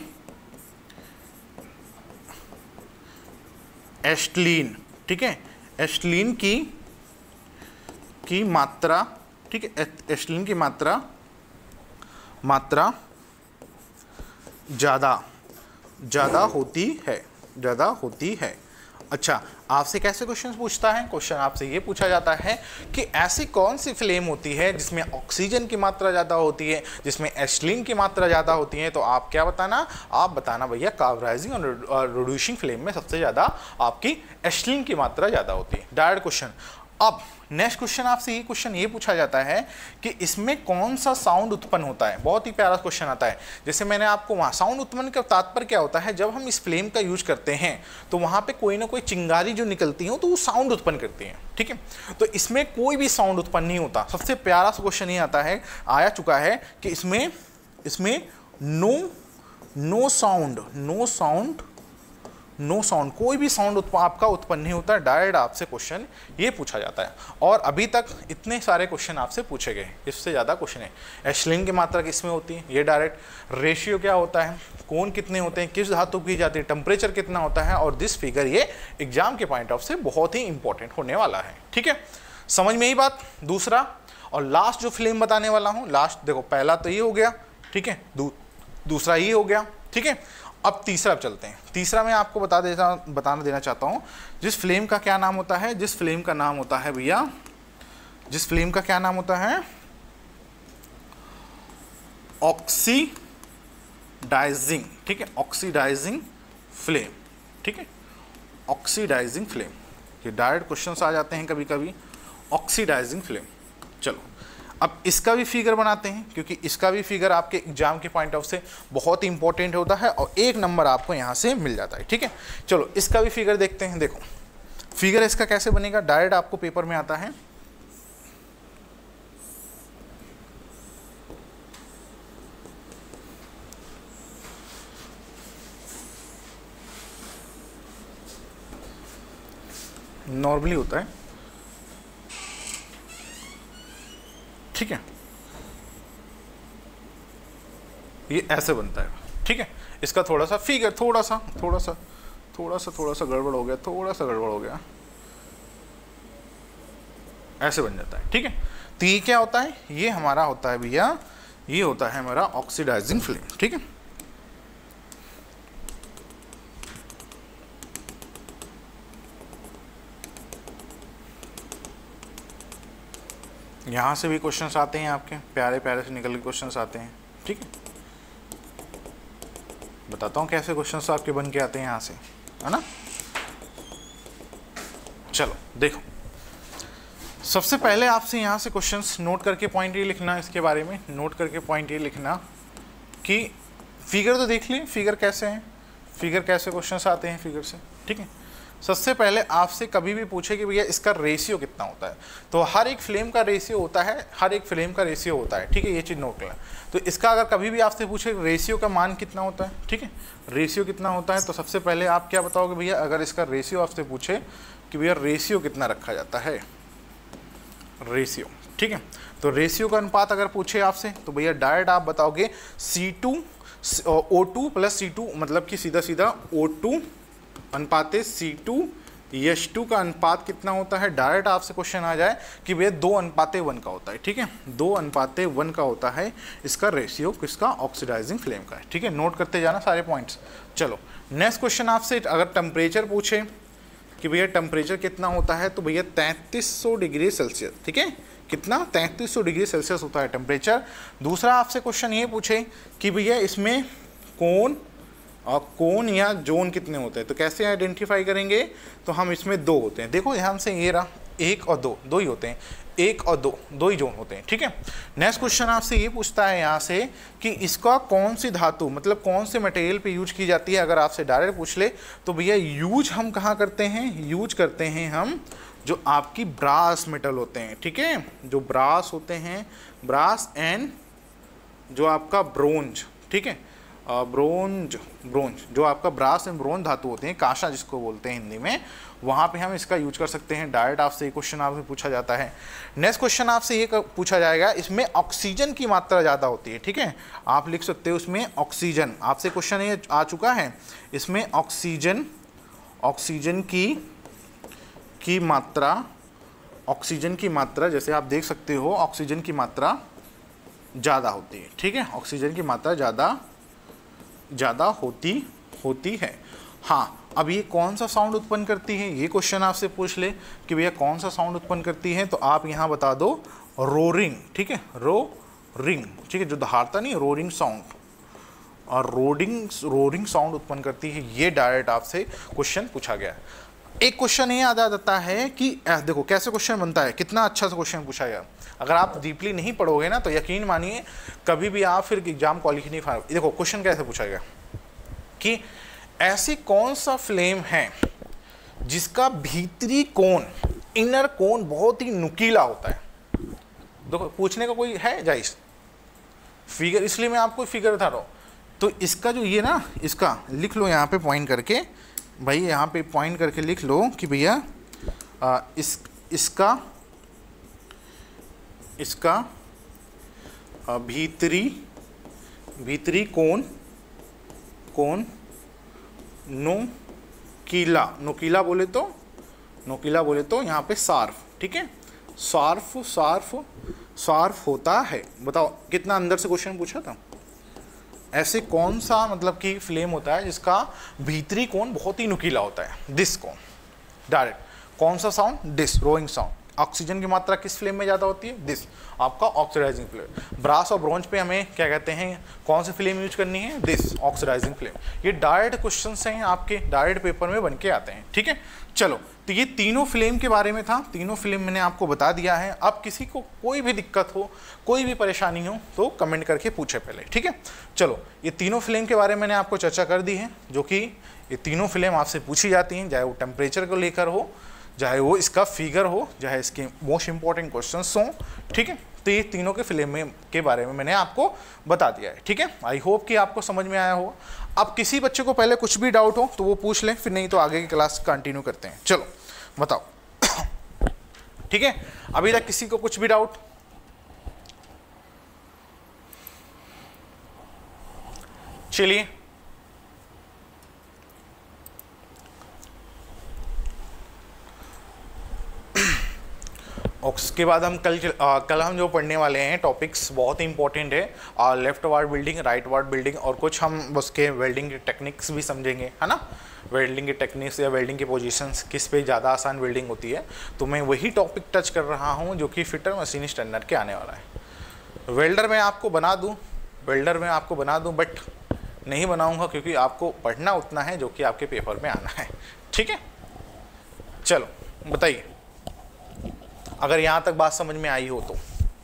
एसिटिलीन, ठीक है, एसिटिलीन की की मात्रा, ठीक है, एसिटिलीन की मात्रा मात्रा ज़्यादा ज़्यादा होती है, ज़्यादा होती है। अच्छा, आपसे कैसे क्वेश्चन पूछता है, क्वेश्चन आपसे ये पूछा जाता है कि ऐसी कौन सी फ्लेम होती है जिसमें ऑक्सीजन की मात्रा ज़्यादा होती है, जिसमें एसिटिलीन की मात्रा ज़्यादा होती है। तो आप क्या बताना, आप बताना भैया कावराइजिंग और रिड्यूसिंग फ्लेम में सबसे ज़्यादा आपकी एसिटिलीन की मात्रा ज़्यादा होती है। Direct question. अब नेक्स्ट क्वेश्चन आपसे ये क्वेश्चन ये पूछा जाता है कि इसमें कौन सा साउंड उत्पन्न होता है। बहुत ही प्यारा क्वेश्चन आता है। जैसे मैंने आपको वहाँ साउंड उत्पन्न का तात्पर्य क्या होता है, जब हम इस फ्लेम का यूज करते हैं तो वहाँ पे कोई ना कोई चिंगारी जो निकलती है तो वो साउंड उत्पन्न करती है। ठीक है, तो इसमें कोई भी साउंड उत्पन्न नहीं होता। सबसे प्यारा सा क्वेश्चन ये आता है, आया चुका है कि इसमें इसमें no no sound no sound no sound कोई भी साउंड आपका उत्पन्न नहीं होता। डायरेक्ट आपसे क्वेश्चन ये पूछा जाता है, और अभी तक इतने सारे क्वेश्चन आपसे पूछे गए, इससे ज़्यादा क्वेश्चन है। एसिटिलीन की मात्रा किसमें होती है, ये डायरेक्ट। रेशियो क्या होता है, कौन कितने होते हैं, किस धातु की जाती है, टेम्परेचर कितना होता है, और दिस फिगर, ये एग्जाम के पॉइंट ऑफ से बहुत ही इंपॉर्टेंट होने वाला है। ठीक है, समझ में ही बात। दूसरा और लास्ट जो फ्लेम बताने वाला हूँ, लास्ट देखो, पहला तो ये हो गया, ठीक है, दू, दूसरा ये हो गया, ठीक है। अब तीसरा चलते हैं। तीसरा मैं आपको बता देता बताना देना चाहता हूँ, जिस फ्लेम का क्या नाम होता है, जिस फ्लेम का नाम होता है भैया, जिस फ्लेम का क्या नाम होता है, ऑक्सीडाइजिंग। ठीक है, ऑक्सीडाइजिंग फ्लेम। ठीक है, ऑक्सीडाइजिंग फ्लेम, ये डायरेक्ट क्वेश्चंस आ जाते हैं कभी कभी, ऑक्सीडाइजिंग फ्लेम। चलो अब इसका भी फिगर बनाते हैं, क्योंकि इसका भी फिगर आपके एग्जाम के पॉइंट ऑफ से बहुत ही इंपॉर्टेंट होता है और एक नंबर आपको यहाँ से मिल जाता है। ठीक है, चलो इसका भी फिगर देखते हैं। देखो फिगर इसका कैसे बनेगा, डायरेक्ट आपको पेपर में आता है। नॉर्मली होता है, ठीक है, ये ऐसे बनता है, ठीक है। इसका थोड़ा सा फिगर थोड़ा सा थोड़ा सा थोड़ा सा थोड़ा सा गड़बड़ हो गया, थोड़ा सा गड़बड़ हो गया, ऐसे बन जाता है, ठीक है। तो ये क्या होता है, ये हमारा होता है भैया, ये होता है हमारा ऑक्सीडाइजिंग फ्लेम, ठीक है। यहाँ से भी क्वेश्चंस आते हैं आपके, प्यारे प्यारे से निकल के क्वेश्चंस आते हैं, ठीक है। बताता हूँ कैसे क्वेश्चंस आपके बन के आते हैं यहाँ से, है ना। चलो देखो, सबसे पहले आपसे यहाँ से क्वेश्चंस नोट करके पॉइंट ये लिखना, इसके बारे में नोट करके पॉइंट ये लिखना कि फिगर तो देख लें, फिगर कैसे हैं, फिगर कैसे क्वेश्चंस आते हैं फिगर से, ठीक है। सबसे पहले आपसे कभी भी पूछे कि भैया इसका रेशियो कितना होता है, तो हर एक फ्लेम का रेशियो होता है, हर एक फ्लेम का रेशियो होता है, ठीक है, ये चीज़ नोट करना। तो इसका अगर कभी भी आपसे पूछे रेशियो का मान कितना होता है, ठीक है, रेशियो कितना होता है, तो सबसे पहले आप क्या बताओगे भैया, अगर इसका रेशियो आपसे पूछे कि भैया रेशियो कितना रखा जाता है, रेशियो, ठीक है। तो रेशियो का अनुपात अगर पूछे आपसे तो भैया डायरेक्ट आप बताओगे C two O two plus C two, मतलब कि सीधा सीधा ओ टू अनुपाते सी टू एच टू का अनुपात कितना होता है। डायरेक्ट आपसे क्वेश्चन आ जाए कि भैया दो अनुपाते वन का होता है, ठीक है, दो अनुपाते वन का होता है इसका रेशियो, किसका, ऑक्सीडाइजिंग फ्लेम का है, ठीक है। नोट करते जाना सारे पॉइंट्स। चलो नेक्स्ट क्वेश्चन आपसे अगर टेम्परेचर पूछे कि भैया टेम्परेचर कितना होता है, तो भैया तैंतीस सौ डिग्री सेल्सियस, ठीक है, कितना, तैंतीस सौ डिग्री सेल्सियस होता है टेम्परेचर। दूसरा आपसे क्वेश्चन ये पूछे कि भैया इसमें कोण और कोण या जोन कितने होते हैं, तो कैसे आइडेंटिफाई करेंगे, तो हम इसमें दो होते हैं, देखो ध्यान से, ये रहा एक और दो, दो ही होते हैं, एक और दो, दो ही जोन होते हैं, ठीक है। नेक्स्ट क्वेश्चन आपसे ये पूछता है यहाँ से कि इसका कौन सी धातु, मतलब कौन से मटेरियल पे यूज की जाती है। अगर आपसे डायरेक्ट पूछ ले तो भैया यूज हम कहाँ करते हैं, यूज करते हैं हम जो आपकी ब्रास मेटल होते हैं, ठीक है, जो ब्रास होते हैं, ब्रास एंड जो आपका ब्रोंज, ठीक है, ब्रोंज ब्रोंज जो आपका ब्रास एंड ब्रोंज धातु होते हैं, कांसा जिसको बोलते हैं हिंदी में, वहाँ पे हम इसका यूज कर सकते हैं। डायरेक्ट आपसे ये क्वेश्चन आपसे पूछा जाता है। नेक्स्ट क्वेश्चन आपसे ये पूछा जाएगा, इसमें ऑक्सीजन की मात्रा ज़्यादा होती है, ठीक है, आप लिख सकते हो उसमें ऑक्सीजन, आपसे क्वेश्चन ये आ चुका है, इसमें ऑक्सीजन ऑक्सीजन की की मात्रा, ऑक्सीजन की मात्रा जैसे आप देख सकते हो ऑक्सीजन की मात्रा ज़्यादा होती है, ठीक है, ऑक्सीजन की मात्रा ज़्यादा ज़्यादा होती होती है। हाँ, अब ये कौन सा साउंड उत्पन्न करती है, ये क्वेश्चन आपसे पूछ ले कि भैया कौन सा साउंड उत्पन्न करती है, तो आप यहाँ बता दो रोरिंग, ठीक है, रो रिंग, ठीक है, जो दहाड़ता नहीं, रोरिंग साउंड, और रोडिंग रोरिंग साउंड उत्पन्न करती है, ये डायरेक्ट आपसे क्वेश्चन पूछा गया। एक क्वेश्चन ये याद आ जाता है कि देखो कैसे क्वेश्चन बनता है, कितना अच्छा सा क्वेश्चन पूछा गया। अगर आप डीपली नहीं पढ़ोगे ना तो यकीन मानिए कभी भी आप फिर एग्जाम क्वालिफाई नहीं पा। देखो क्वेश्चन कैसे पूछा गया कि ऐसी कौन सा फ्लेम है जिसका भीतरी कोण, इनर कोण बहुत ही नुकीला होता है। देखो पूछने का कोई है जायज फिगर, इसलिए मैं आपको फिगर बता रहा हूँ। तो इसका जो ये ना, इसका लिख लो यहाँ पे पॉइंट करके, भाई यहाँ पे पॉइंट करके लिख लो कि भैया इस इसका इसका भीतरी भीतरी कोण कोण नोकीला, नोकीला बोले तो नोकीला बोले तो यहाँ पे सार्फ, ठीक है, सार्फ सार्फ सार्फ होता है। बताओ कितना अंदर से क्वेश्चन पूछा था। ऐसे कौन सा मतलब कि फ्लेम होता है जिसका भीतरी कोण बहुत ही नुकीला होता है, दिस कोण। डायरेक्ट कौन सा sound, this roaring sound. Oxygen की मात्रा किस फ्लेम में ज़्यादा होती है, दिस आपका ऑक्सीडाइजिंग फ्लेम। ब्रास और ब्रोंज पे हमें क्या कहते हैं, कौन सी फ्लेम यूज करनी है, दिस ऑक्सीडाइजिंग फ्लेम। ये डायरेक्ट क्वेश्चंस हैं आपके, डायरेक्ट पेपर में बन के आते हैं, ठीक है। चलो तो ये तीनों फ्लेम के बारे में था, तीनों फ्लेम मैंने आपको बता दिया है। अब किसी को कोई भी दिक्कत हो, कोई भी परेशानी हो तो कमेंट करके पूछे पहले, ठीक है। चलो ये तीनों फ्लेम के बारे में मैंने आपको चर्चा कर दी है, जो कि ये तीनों फ्लेम आपसे पूछी जाती हैं, चाहे वो टेम्परेचर को लेकर हो, चाहे वो इसका फिगर हो, चाहे इसके मोस्ट इंपॉर्टेंट क्वेश्चंस हों, ठीक है। तो ये तीनों के फिल्म में के बारे में मैंने आपको बता दिया है, ठीक है। आई होप कि आपको समझ में आया हो। अब किसी बच्चे को पहले कुछ भी डाउट हो तो वो पूछ लें, फिर नहीं तो आगे की क्लास कंटिन्यू करते हैं। चलो बताओ। ठीक है, अभी तक किसी को कुछ भी डाउट? चलिए उसके बाद हम कल आ, कल हम जो पढ़ने वाले हैं टॉपिक्स बहुत ही इंपॉर्टेंट है, leftward welding, rightward welding, और कुछ हम उसके वेल्डिंग के टेक्निक्स भी समझेंगे, है ना। वेल्डिंग के टेक्निक्स या वेल्डिंग की पोजीशंस, किस पे ज़्यादा आसान वेल्डिंग होती है, तो मैं वही टॉपिक टच कर रहा हूँ जो कि फिटर मशीनिस्ट टर्नर के आने वाला है। वेल्डर मैं आपको बना दूँ वेल्डर मैं आपको बना दूँ बट नहीं बनाऊँगा, क्योंकि आपको पढ़ना उतना है जो कि आपके पेपर में आना है, ठीक है। चलो बताइए, अगर यहाँ तक बात समझ में आई हो तो।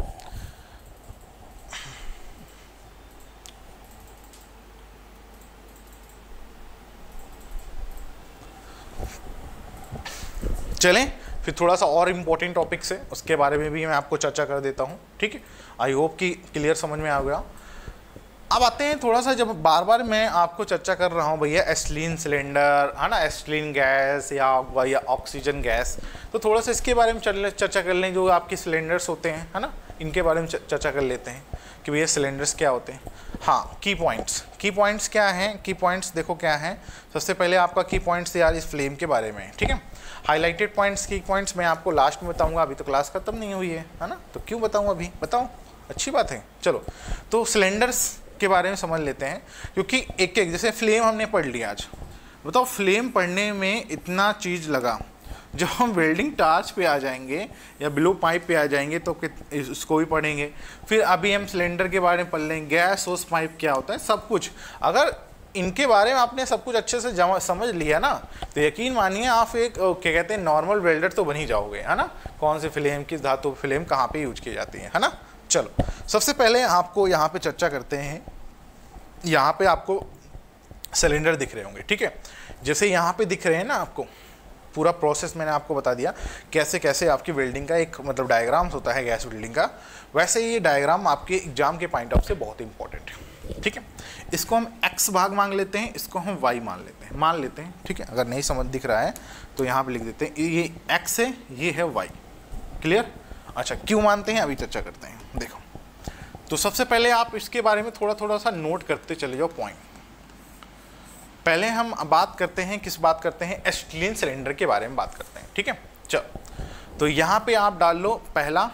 चलें फिर थोड़ा सा और इम्पोर्टेंट टॉपिक्स है उसके बारे में भी मैं आपको चर्चा कर देता हूँ, ठीक है। आई होप कि क्लियर समझ में आ गया। अब आते हैं थोड़ा सा, जब बार बार मैं आपको चर्चा कर रहा हूँ भैया एस्टिलीन सिलेंडर, है ना, एस्टिलीन गैस या या ऑक्सीजन गैस, तो थोड़ा सा इसके बारे में चर्चा कर लें। जो आपके सिलेंडर्स होते हैं, है ना, इनके बारे में चर्चा कर लेते हैं कि भैया सिलेंडर्स क्या होते हैं। हाँ, की पॉइंट्स की पॉइंट्स क्या हैं? की पॉइंट्स देखो क्या हैं। सबसे पहले आपका की पॉइंट्स यार इस फ्लेम के बारे में, ठीक है। हाईलाइटेड पॉइंट्स, की पॉइंट्स मैं आपको लास्ट में बताऊँगा, अभी तो क्लास खत्म नहीं हुई है, है ना, तो क्यों बताऊँ अभी, बताऊँ, अच्छी बात है। चलो तो सिलेंडर्स के बारे में समझ लेते हैं, क्योंकि एक एक जैसे फ्लेम हमने पढ़ लिया आज, बताओ फ्लेम पढ़ने में इतना चीज़ लगा, जब हम वेल्डिंग टार्च पे आ जाएंगे या ब्लो पाइप पे आ जाएंगे तो इसको भी पढ़ेंगे। फिर अभी हम सिलेंडर के बारे में पढ़ लेंगे, गैस होस पाइप क्या होता है, सब कुछ। अगर इनके बारे में आपने सब कुछ अच्छे से जमा समझ लिया ना, तो यकीन मानिए आप एक क्या कहते हैं नॉर्मल वेल्डर तो बन ही जाओगे, है ना। कौन से फ्लेम, किस धातु फ्लेम कहाँ पे यूज की जाती है, है ना। चलो सबसे पहले आपको यहाँ पे चर्चा करते हैं। यहाँ पे आपको सिलेंडर दिख रहे होंगे, ठीक है। जैसे यहाँ पे दिख रहे हैं ना, आपको पूरा प्रोसेस मैंने आपको बता दिया कैसे कैसे आपकी वेल्डिंग का एक मतलब डायग्राम्स होता है गैस वेल्डिंग का। वैसे ये डायग्राम आपके एग्जाम के पॉइंट ऑफ से बहुत इंपॉर्टेंट है, ठीक है। इसको हम एक्स भाग मान लेते हैं, इसको हम वाई मान लेते हैं मान लेते हैं ठीक है। अगर नहीं समझ दिख रहा है तो यहाँ पे लिख देते हैं, ये एक्स है, ये है वाई, क्लियर। अच्छा क्यों मानते हैं अभी चर्चा करते हैं। देखो तो सबसे पहले आप इसके बारे में थोड़ा थोड़ा सा नोट करते चले जाओ पॉइंट। पहले हम बात करते हैं, किस बात करते हैं, एस्टिलीन सिलेंडर के बारे में बात करते हैं, ठीक है। चलो तो यहाँ पे आप डाल लो पहला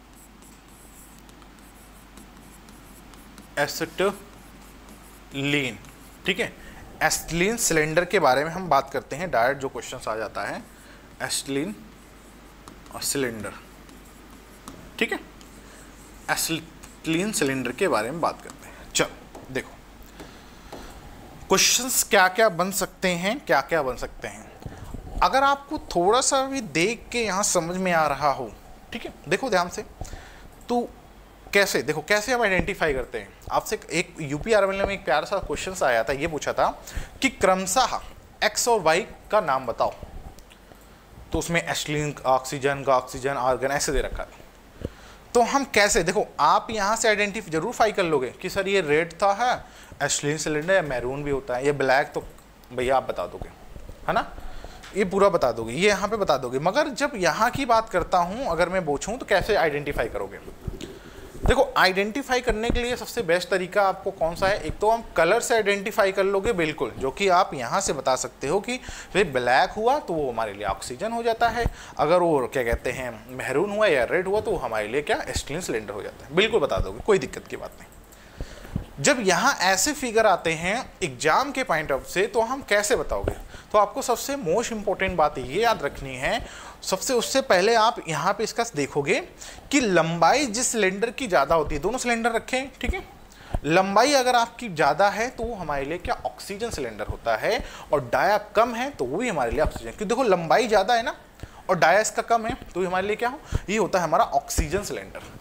एसिटिलीन, ठीक है। एस्टिलीन सिलेंडर के बारे में हम बात करते हैं, डायरेक्ट जो क्वेश्चन आ जाता है एस्टिलीन और सिलेंडर, ठीक है। एसिटिलीन सिलेंडर के बारे में बात करते हैं। चलो देखो क्वेश्चंस क्या क्या बन सकते हैं, क्या क्या बन सकते हैं। अगर आपको थोड़ा सा भी देख के यहाँ समझ में आ रहा हो, ठीक है, देखो ध्यान से, तो कैसे देखो कैसे हम आइडेंटिफाई करते हैं। आपसे एक यूपी आरएमएल में एक प्यारा सा क्वेश्चन आया था, ये पूछा था कि क्रमशः एक्स और वाई का नाम बताओ, तो उसमें एस्टिलीन ऑक्सीजन का ऑक्सीजन आर्गन ऐसे दे रखा था। तो हम कैसे, देखो आप यहाँ से आइडेंटिफाई जरूर फाई कर लोगे कि सर ये रेड था है एस्टिलीन सिलेंडर, या मैरून भी होता है, ये ब्लैक, तो भैया आप बता दोगे, है ना, ये पूरा बता दोगे, ये यहाँ पे बता दोगे। मगर जब यहाँ की बात करता हूँ, अगर मैं पूछूँ तो कैसे आइडेंटिफाई करोगे। देखो आइडेंटिफाई करने के लिए सबसे बेस्ट तरीका आपको कौन सा है, एक तो हम कलर से आइडेंटिफाई कर लोगे बिल्कुल, जो कि आप यहाँ से बता सकते हो कि भाई ब्लैक हुआ तो वो हमारे लिए ऑक्सीजन हो जाता है, अगर वो क्या कहते हैं मैरून हुआ या रेड हुआ तो वो हमारे लिए क्या एस्टिलीन सिलेंडर हो जाता है, बिल्कुल बता दोगे, कोई दिक्कत की बात नहीं। जब यहाँ ऐसे फिगर आते हैं एग्जाम के पॉइंट ऑफ से, तो हम कैसे बताओगे, तो आपको सबसे मोस्ट इंपॉर्टेंट बात ये याद रखनी है, सबसे उससे पहले आप यहाँ पे इसका देखोगे कि लंबाई जिस सिलेंडर की ज़्यादा होती है, दोनों सिलेंडर रखें, ठीक है, लंबाई अगर आपकी ज़्यादा है तो वो हमारे लिए क्या ऑक्सीजन सिलेंडर होता है, और डाया कम है तो वो भी हमारे लिए ऑक्सीजन, क्योंकि देखो लंबाई ज़्यादा है ना और डाया इसका कम है तो हमारे लिए क्या हो, ये होता है हमारा ऑक्सीजन सिलेंडर।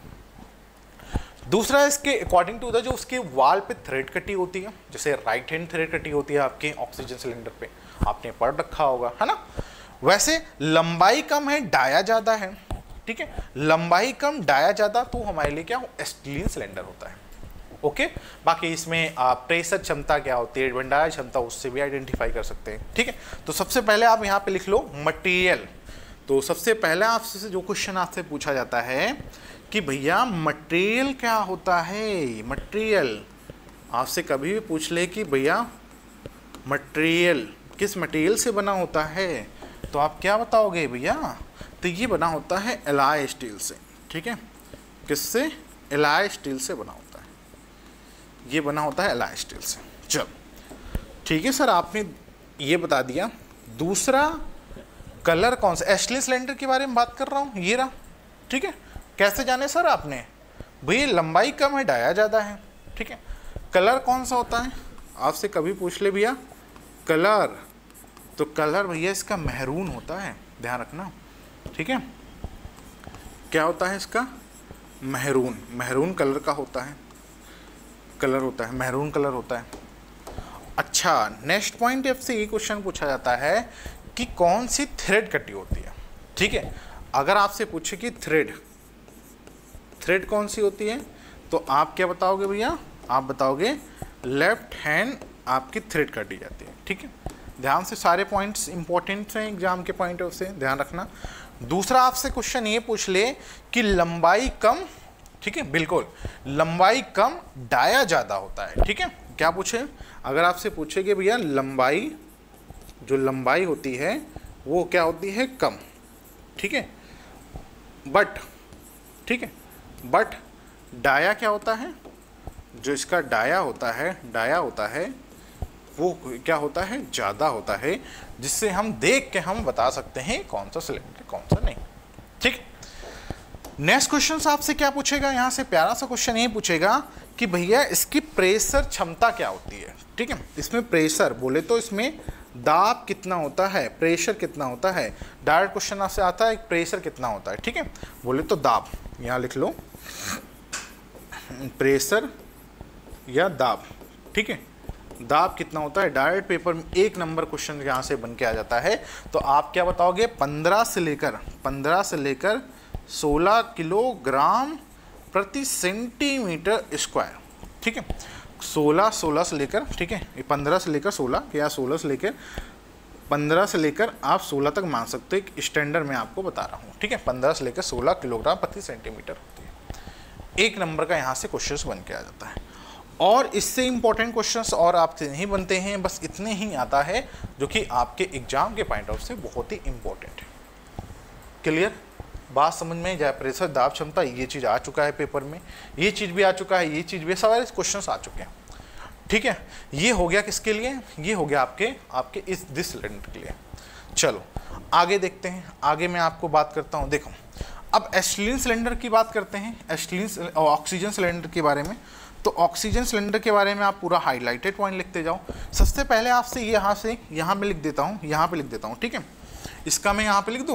दूसरा इसके अकॉर्डिंग टू द जो उसके वाल पे थ्रेड कटी होती है, जैसे राइट हैंड थ्रेड कटी होती है आपके ऑक्सीजन सिलेंडर पे, आपने पढ़ रखा होगा, है ना। वैसे लंबाई कम है डाया ज़्यादा है, ठीक है, लंबाई कम डाया ज़्यादा तो हमारे लिए क्या हो एस्टिलीन सिलेंडर होता है, ओके। बाकी इसमें आप प्रेशर क्षमता क्या होती है, भंडारण क्षमता, उससे भी आइडेंटिफाई कर सकते हैं, ठीक है। तो सबसे पहले आप यहाँ पे लिख लो मटेरियल, तो सबसे पहला आपसे जो क्वेश्चन आपसे पूछा जाता है कि भैया मटेरियल क्या होता है। मटेरियल आपसे कभी भी पूछ ले कि भैया मटेरियल किस मटेरियल से बना होता है, तो आप क्या बताओगे भैया? तो ये बना होता है एलॉय स्टील से। ठीक है, किससे? एलॉय स्टील से बना होता है, ये बना होता है एलॉय स्टील से। चलो ठीक है सर, आपने ये बता दिया। दूसरा कलर कौन सा? एशली सिलेंडर के बारे में बात कर रहा हूँ, ये रहा। ठीक है, कैसे जाने सर आपने? भैया लंबाई कम है, डाया ज़्यादा है। ठीक है, कलर कौन सा होता है? आपसे कभी पूछ ले भैया कलर, तो कलर भैया इसका महरून होता है, ध्यान रखना। ठीक है, क्या होता है इसका? महरून। महरून कलर का होता है, कलर होता है, महरून कलर होता है। अच्छा, नेक्स्ट पॉइंट आपसे ये क्वेश्चन पूछा जाता है कि कौन सी थ्रेड कटी होती है। ठीक है, अगर आपसे पूछे कि थ्रेड थ्रेड कौन सी होती है, तो आप क्या बताओगे भैया? आप बताओगे लेफ्ट हैंड आपकी थ्रेड काटी जाती है। ठीक है, ध्यान से, सारे पॉइंट्स इंपॉर्टेंट हैं एग्जाम के पॉइंट ऑफ से, ध्यान रखना। दूसरा आपसे क्वेश्चन ये पूछ ले कि लंबाई कम, ठीक है, बिल्कुल लंबाई कम डाया ज़्यादा होता है। ठीक है, क्या पूछे? अगर आपसे पूछे कि भैया लंबाई, जो लंबाई होती है वो क्या होती है? कम। ठीक है, बट, ठीक है, बट डाया क्या होता है? जो इसका डाया होता है, डाया होता है वो क्या होता है? ज़्यादा होता है, जिससे हम देख के हम बता सकते हैं कौन सा सिलेंडर कौन सा नहीं। ठीक, नेक्स्ट क्वेश्चन आपसे क्या पूछेगा? यहाँ से प्यारा सा क्वेश्चन ये पूछेगा कि भैया इसकी प्रेशर क्षमता क्या होती है। ठीक है, इसमें प्रेशर बोले तो इसमें दाब कितना होता है, प्रेशर कितना होता है। डायरेक्ट क्वेश्चन आपसे आता है प्रेशर कितना होता है। ठीक है, बोले तो दाब, यहाँ लिख लो प्रेशर या दाब। ठीक है, दाब कितना होता है। डायरेक्ट पेपर में एक नंबर क्वेश्चन यहाँ से बन के आ जाता है। तो आप क्या बताओगे? पंद्रह से लेकर पंद्रह से लेकर सोलह किलोग्राम प्रति सेंटीमीटर स्क्वायर। ठीक है, सोलह सोलह से लेकर, ठीक है, ये पंद्रह से लेकर सोलह, या सोलह से लेकर पंद्रह से लेकर आप सोलह तक मान सकते हो। एक स्टैंडर्ड में आपको बता रहा हूँ। ठीक है, पंद्रह से लेकर सोलह किलोग्राम प्रति सेंटीमीटर होती है। एक नंबर का यहाँ से क्वेश्चन बन के आ जाता है। और इससे इंपॉर्टेंट क्वेश्चंस और आपसे नहीं बनते हैं, बस इतने ही आता है जो कि आपके एग्जाम के पॉइंट ऑफ से बहुत ही इंपॉर्टेंट है। क्लियर बात समझ में जाए? प्रेशर, दाब, क्षमता, ये चीज़ आ चुका है पेपर में, ये चीज़ भी आ चुका है, ये चीज़ भी, सारे क्वेश्चंस आ चुके हैं। ठीक है, ये हो गया किसके लिए? ये हो गया आपके आपके इस दिस सिलेंडर के लिए। चलो आगे देखते हैं। आगे मैं आपको बात करता हूँ। देखो, अब एस्टिलीन सिलेंडर की बात करते हैं, एस्टिलीन और ऑक्सीजन सिलेंडर के बारे में। तो ऑक्सीजन सिलेंडर के बारे में आप पूरा हाईलाइटेड पॉइंट लिखते जाओ। सबसे पहले आपसे ये यहाँ से यहाँ पे लिख देता हूँ, यहाँ पे लिख देता हूँ। ठीक है, इसका मैं यहाँ पे लिख दूँ,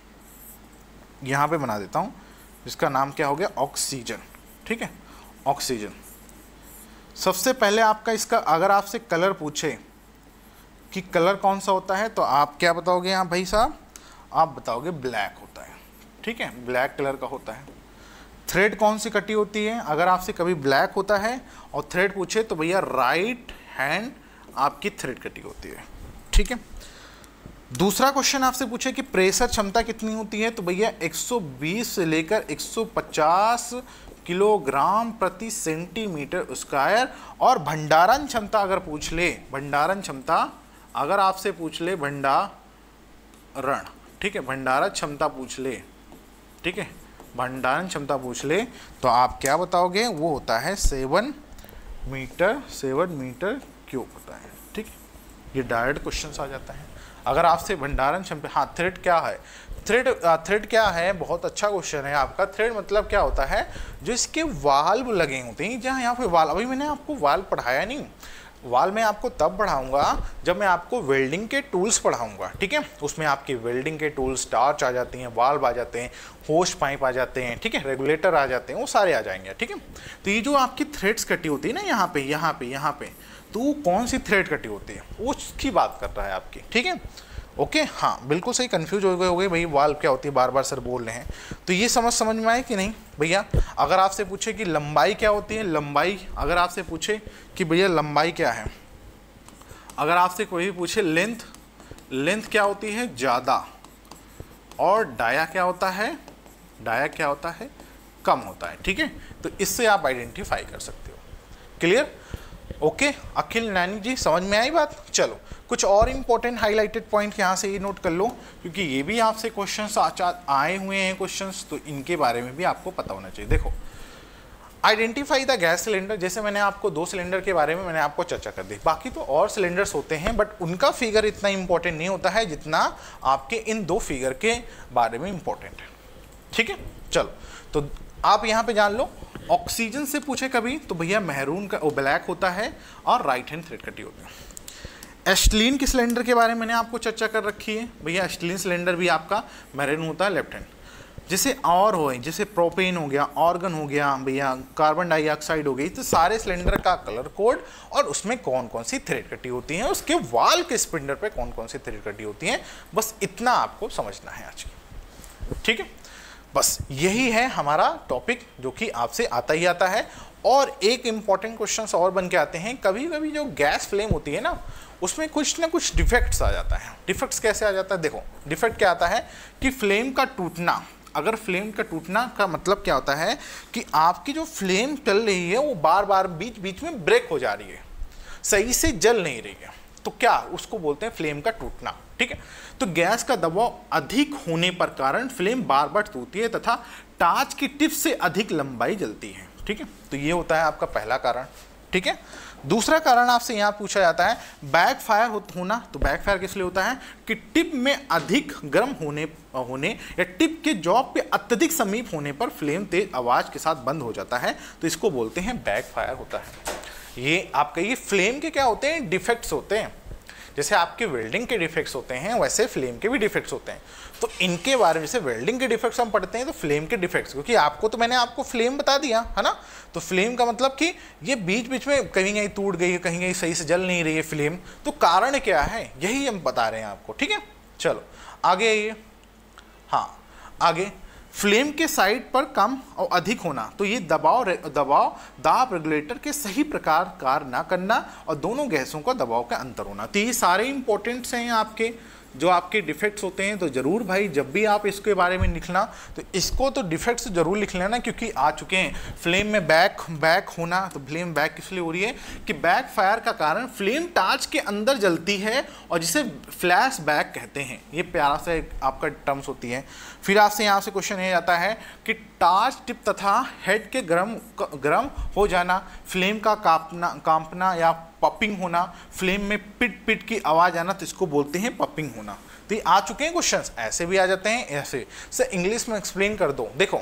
यहाँ पे बना देता हूँ, इसका नाम क्या हो गया? ऑक्सीजन। ठीक है, ऑक्सीजन। सबसे पहले आपका इसका अगर आपसे कलर पूछे कि कलर कौन सा होता है, तो आप क्या बताओगे यहाँ भाई साहब? आप बताओगे ब्लैक होता है। ठीक है, ब्लैक कलर का होता है। थ्रेड कौन सी कटी होती है? अगर आपसे कभी ब्लैक होता है और थ्रेड पूछे तो भैया राइट हैंड आपकी थ्रेड कटी होती है। ठीक है, दूसरा क्वेश्चन आपसे पूछे कि प्रेशर क्षमता कितनी होती है, तो भैया एक सौ बीस से लेकर एक सौ पचास किलोग्राम प्रति सेंटीमीटर स्क्वायर। और भंडारण क्षमता अगर पूछ ले, भंडारण क्षमता अगर आपसे पूछ ले, भंडारण, ठीक है, भंडारण क्षमता पूछ ले, ठीक है, भंडारण क्षमता पूछ ले, तो आप क्या बताओगे? वो होता है seven metre, seven metre cube होता है। ठीक है, ये डायरेक्ट क्वेश्चन आ जाता है। अगर आपसे भंडारण क्षमता, हाँ थ्रेड क्या है? थ्रेड थ्रेड क्या है? बहुत अच्छा क्वेश्चन है आपका। थ्रेड मतलब क्या होता है? जो इसके वाल्व लगे होते हैं, जहाँ यहाँ पे वाल्व, अभी मैंने आपको वाल्व पढ़ाया नहीं, वाल्व मैं आपको तब पढ़ाऊंगा जब मैं आपको वेल्डिंग के टूल्स पढ़ाऊंगा। ठीक है, उसमें आपके वेल्डिंग के टूल्स, टार्च आ जाती हैं, वाल्व आ जाते हैं, होस पाइप आ जाते हैं, ठीक है, रेगुलेटर आ जाते हैं, वो सारे आ जाएंगे। ठीक है, तो ये जो आपकी थ्रेड्स कटी होती है ना, यहाँ पे यहाँ पे यहाँ पे, तो वो कौन सी थ्रेड कटी होती है, उसकी बात कर रहा है आपकी। ठीक है, ओके, हाँ बिल्कुल सही। कंफ्यूज हो गए हो गए भाई वाल्व क्या होती है, बार बार सर बोल रहे हैं, तो ये समझ समझ में आए कि नहीं भैया? अगर आपसे पूछे कि लंबाई क्या होती है, लंबाई अगर आपसे पूछे कि भैया लंबाई क्या है, अगर आपसे कोई भी पूछे लेंथ, लेंथ क्या होती है? ज़्यादा, और डाया क्या होता है, डाया क्या होता है, कम होता है। ठीक है, तो इससे आप आइडेंटिफाई कर सकते हो। क्लियर? ओके, अखिल नैनी जी समझ में आई बात? चलो कुछ और इंपॉर्टेंट हाईलाइटेड पॉइंट यहाँ से ये नोट कर लो, क्योंकि ये भी आपसे क्वेश्चंस आए हुए हैं क्वेश्चंस, तो इनके बारे में भी आपको पता होना चाहिए। देखो, आइडेंटिफाई द गैस सिलेंडर, जैसे मैंने आपको दो सिलेंडर के बारे में मैंने आपको चर्चा कर दी, बाकी तो और सिलेंडर्स होते हैं बट उनका फिगर इतना इंपॉर्टेंट नहीं होता है जितना आपके इन दो फिगर के बारे में इंपॉर्टेंट है। ठीक है, चलो तो आप यहाँ पे जान लो, ऑक्सीजन से पूछे कभी तो भैया महरून का वो ब्लैक होता है और राइट हैंड थ्रेड कटी होती है। एस्टिलीन के सिलेंडर के बारे में मैंने आपको चर्चा कर रखी है, भैया एस्टिलीन सिलेंडर भी आपका मैरून होता है लेफ्ट हैंड। जैसे और हो, जैसे प्रोपेन हो गया, ऑर्गन हो गया, भैया कार्बन डाइऑक्साइड हो गई, तो सारे सिलेंडर का कलर कोड और उसमें कौन कौन सी थ्रेड कटी होती हैं, उसके वाल के स्पिंडर पे कौन कौन सी थ्रेड कटी होती हैं, बस इतना आपको समझना है आज की। ठीक है, बस यही है हमारा टॉपिक जो कि आपसे आता ही आता है। और एक इंपॉर्टेंट क्वेश्चन और बन के आते हैं, कभी कभी जो गैस फ्लेम होती है ना, उसमें कुछ ना कुछ डिफेक्ट्स आ जाता है। डिफेक्ट्स कैसे आ जाता है? देखो, डिफेक्ट क्या आता है कि फ्लेम का टूटना। अगर फ्लेम का टूटना का मतलब क्या होता है कि आपकी जो फ्लेम चल रही है वो बार बार बीच बीच में ब्रेक हो जा रही है, सही से जल नहीं रही है, तो क्या उसको बोलते हैं फ्लेम का टूटना। ठीक है, तो गैस का दबाव अधिक होने पर कारण फ्लेम बार बार टूटती है तथा टार्च की टिप से अधिक लंबाई जलती है। ठीक है, तो ये होता है आपका पहला कारण। ठीक है, दूसरा कारण आपसे यहाँ पूछा जाता है बैक फायर होना, तो बैक फायर किस लिए होता है कि टिप में अधिक गर्म होने होने या टिप के जॉब पे अत्यधिक समीप होने पर फ्लेम तेज आवाज के साथ बंद हो जाता है, तो इसको बोलते हैं बैक फायर होता है। ये आपका ये फ्लेम के क्या होते हैं? डिफेक्ट्स होते हैं। जैसे आपके वेल्डिंग के डिफेक्ट्स होते हैं वैसे फ्लेम के भी डिफेक्ट्स होते हैं। तो इनके बारे में, जैसे वेल्डिंग के डिफेक्ट्स हम पढ़ते हैं तो फ्लेम के डिफेक्ट्स, क्योंकि आपको तो मैंने आपको फ्लेम बता दिया है ना, तो फ्लेम का मतलब कि ये बीच बीच में कहीं कहीं टूट गई है, कहीं कहीं सही से जल नहीं रही है फ्लेम, तो कारण क्या है यही हम बता रहे हैं आपको। ठीक है, चलो आगे आइए। हाँ, आगे फ्लेम के साइड पर कम और अधिक होना, तो ये दबाव दबाव दाब रेगुलेटर के सही प्रकार कार्य ना करना और दोनों गैसों का दबाव का अंतर होना, तो ये सारे इंपॉर्टेंट्स हैं आपके जो आपके डिफेक्ट्स होते हैं। तो जरूर भाई जब भी आप इसके बारे में लिखना तो इसको तो डिफेक्ट्स जरूर लिख लेना, क्योंकि आ चुके हैं। फ्लेम में बैक बैक होना, तो फ्लेम बैक इसलिए हो रही है कि बैक फायर का कारण फ्लेम टार्च के अंदर जलती है और जिसे फ्लैश बैक कहते हैं। ये प्यारा सा आपका टर्म्स होती है। फिर आपसे यहाँ से क्वेश्चन ये आता है कि टार्च टिप तथा हेड के गर्म गर्म हो जाना, फ्लेम का कांपना कांपना या पपिंग होना, फ्लेम में पिट पिट की आवाज़ आना, तो इसको बोलते हैं पपिंग होना। तो ये आ चुके हैं क्वेश्चंस, ऐसे भी आ जाते हैं, ऐसे सर इंग्लिश में एक्सप्लेन कर दो। देखो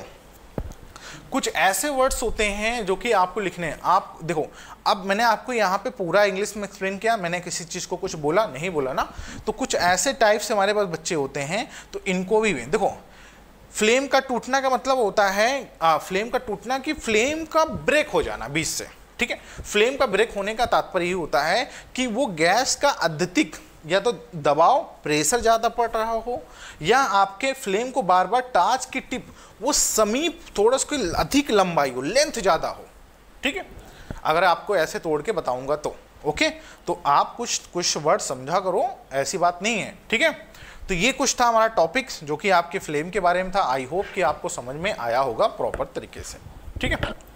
कुछ ऐसे वर्ड्स होते हैं जो कि आपको लिखने हैं। आप देखो, अब मैंने आपको यहाँ पे पूरा इंग्लिश में एक्सप्लेन किया, मैंने किसी चीज़ को कुछ बोला नहीं बोला ना, तो कुछ ऐसे टाइप से हमारे पास बच्चे होते हैं, तो इनको भी देखो। फ्लेम का टूटना का मतलब होता है आ, फ्लेम का टूटना कि फ्लेम का ब्रेक हो जाना बीच से। ठीक है, फ्लेम का ब्रेक होने का तात्पर्य ये होता है कि वो गैस का अत्यधिक या तो दबाव प्रेशर ज़्यादा पड़ रहा हो या आपके फ्लेम को बार बार टार्च की टिप वो समीप थोड़ा उसकी अधिक लंबाई हो, लेंथ ज़्यादा हो। ठीक है, अगर आपको ऐसे तोड़ के बताऊंगा तो ओके, तो आप कुछ कुछ वर्ड समझा करो, ऐसी बात नहीं है। ठीक है, तो ये कुछ था हमारा टॉपिक्स जो कि आपके फ्लेम के बारे में था। आई होप कि आपको समझ में आया होगा प्रॉपर तरीके से। ठीक है।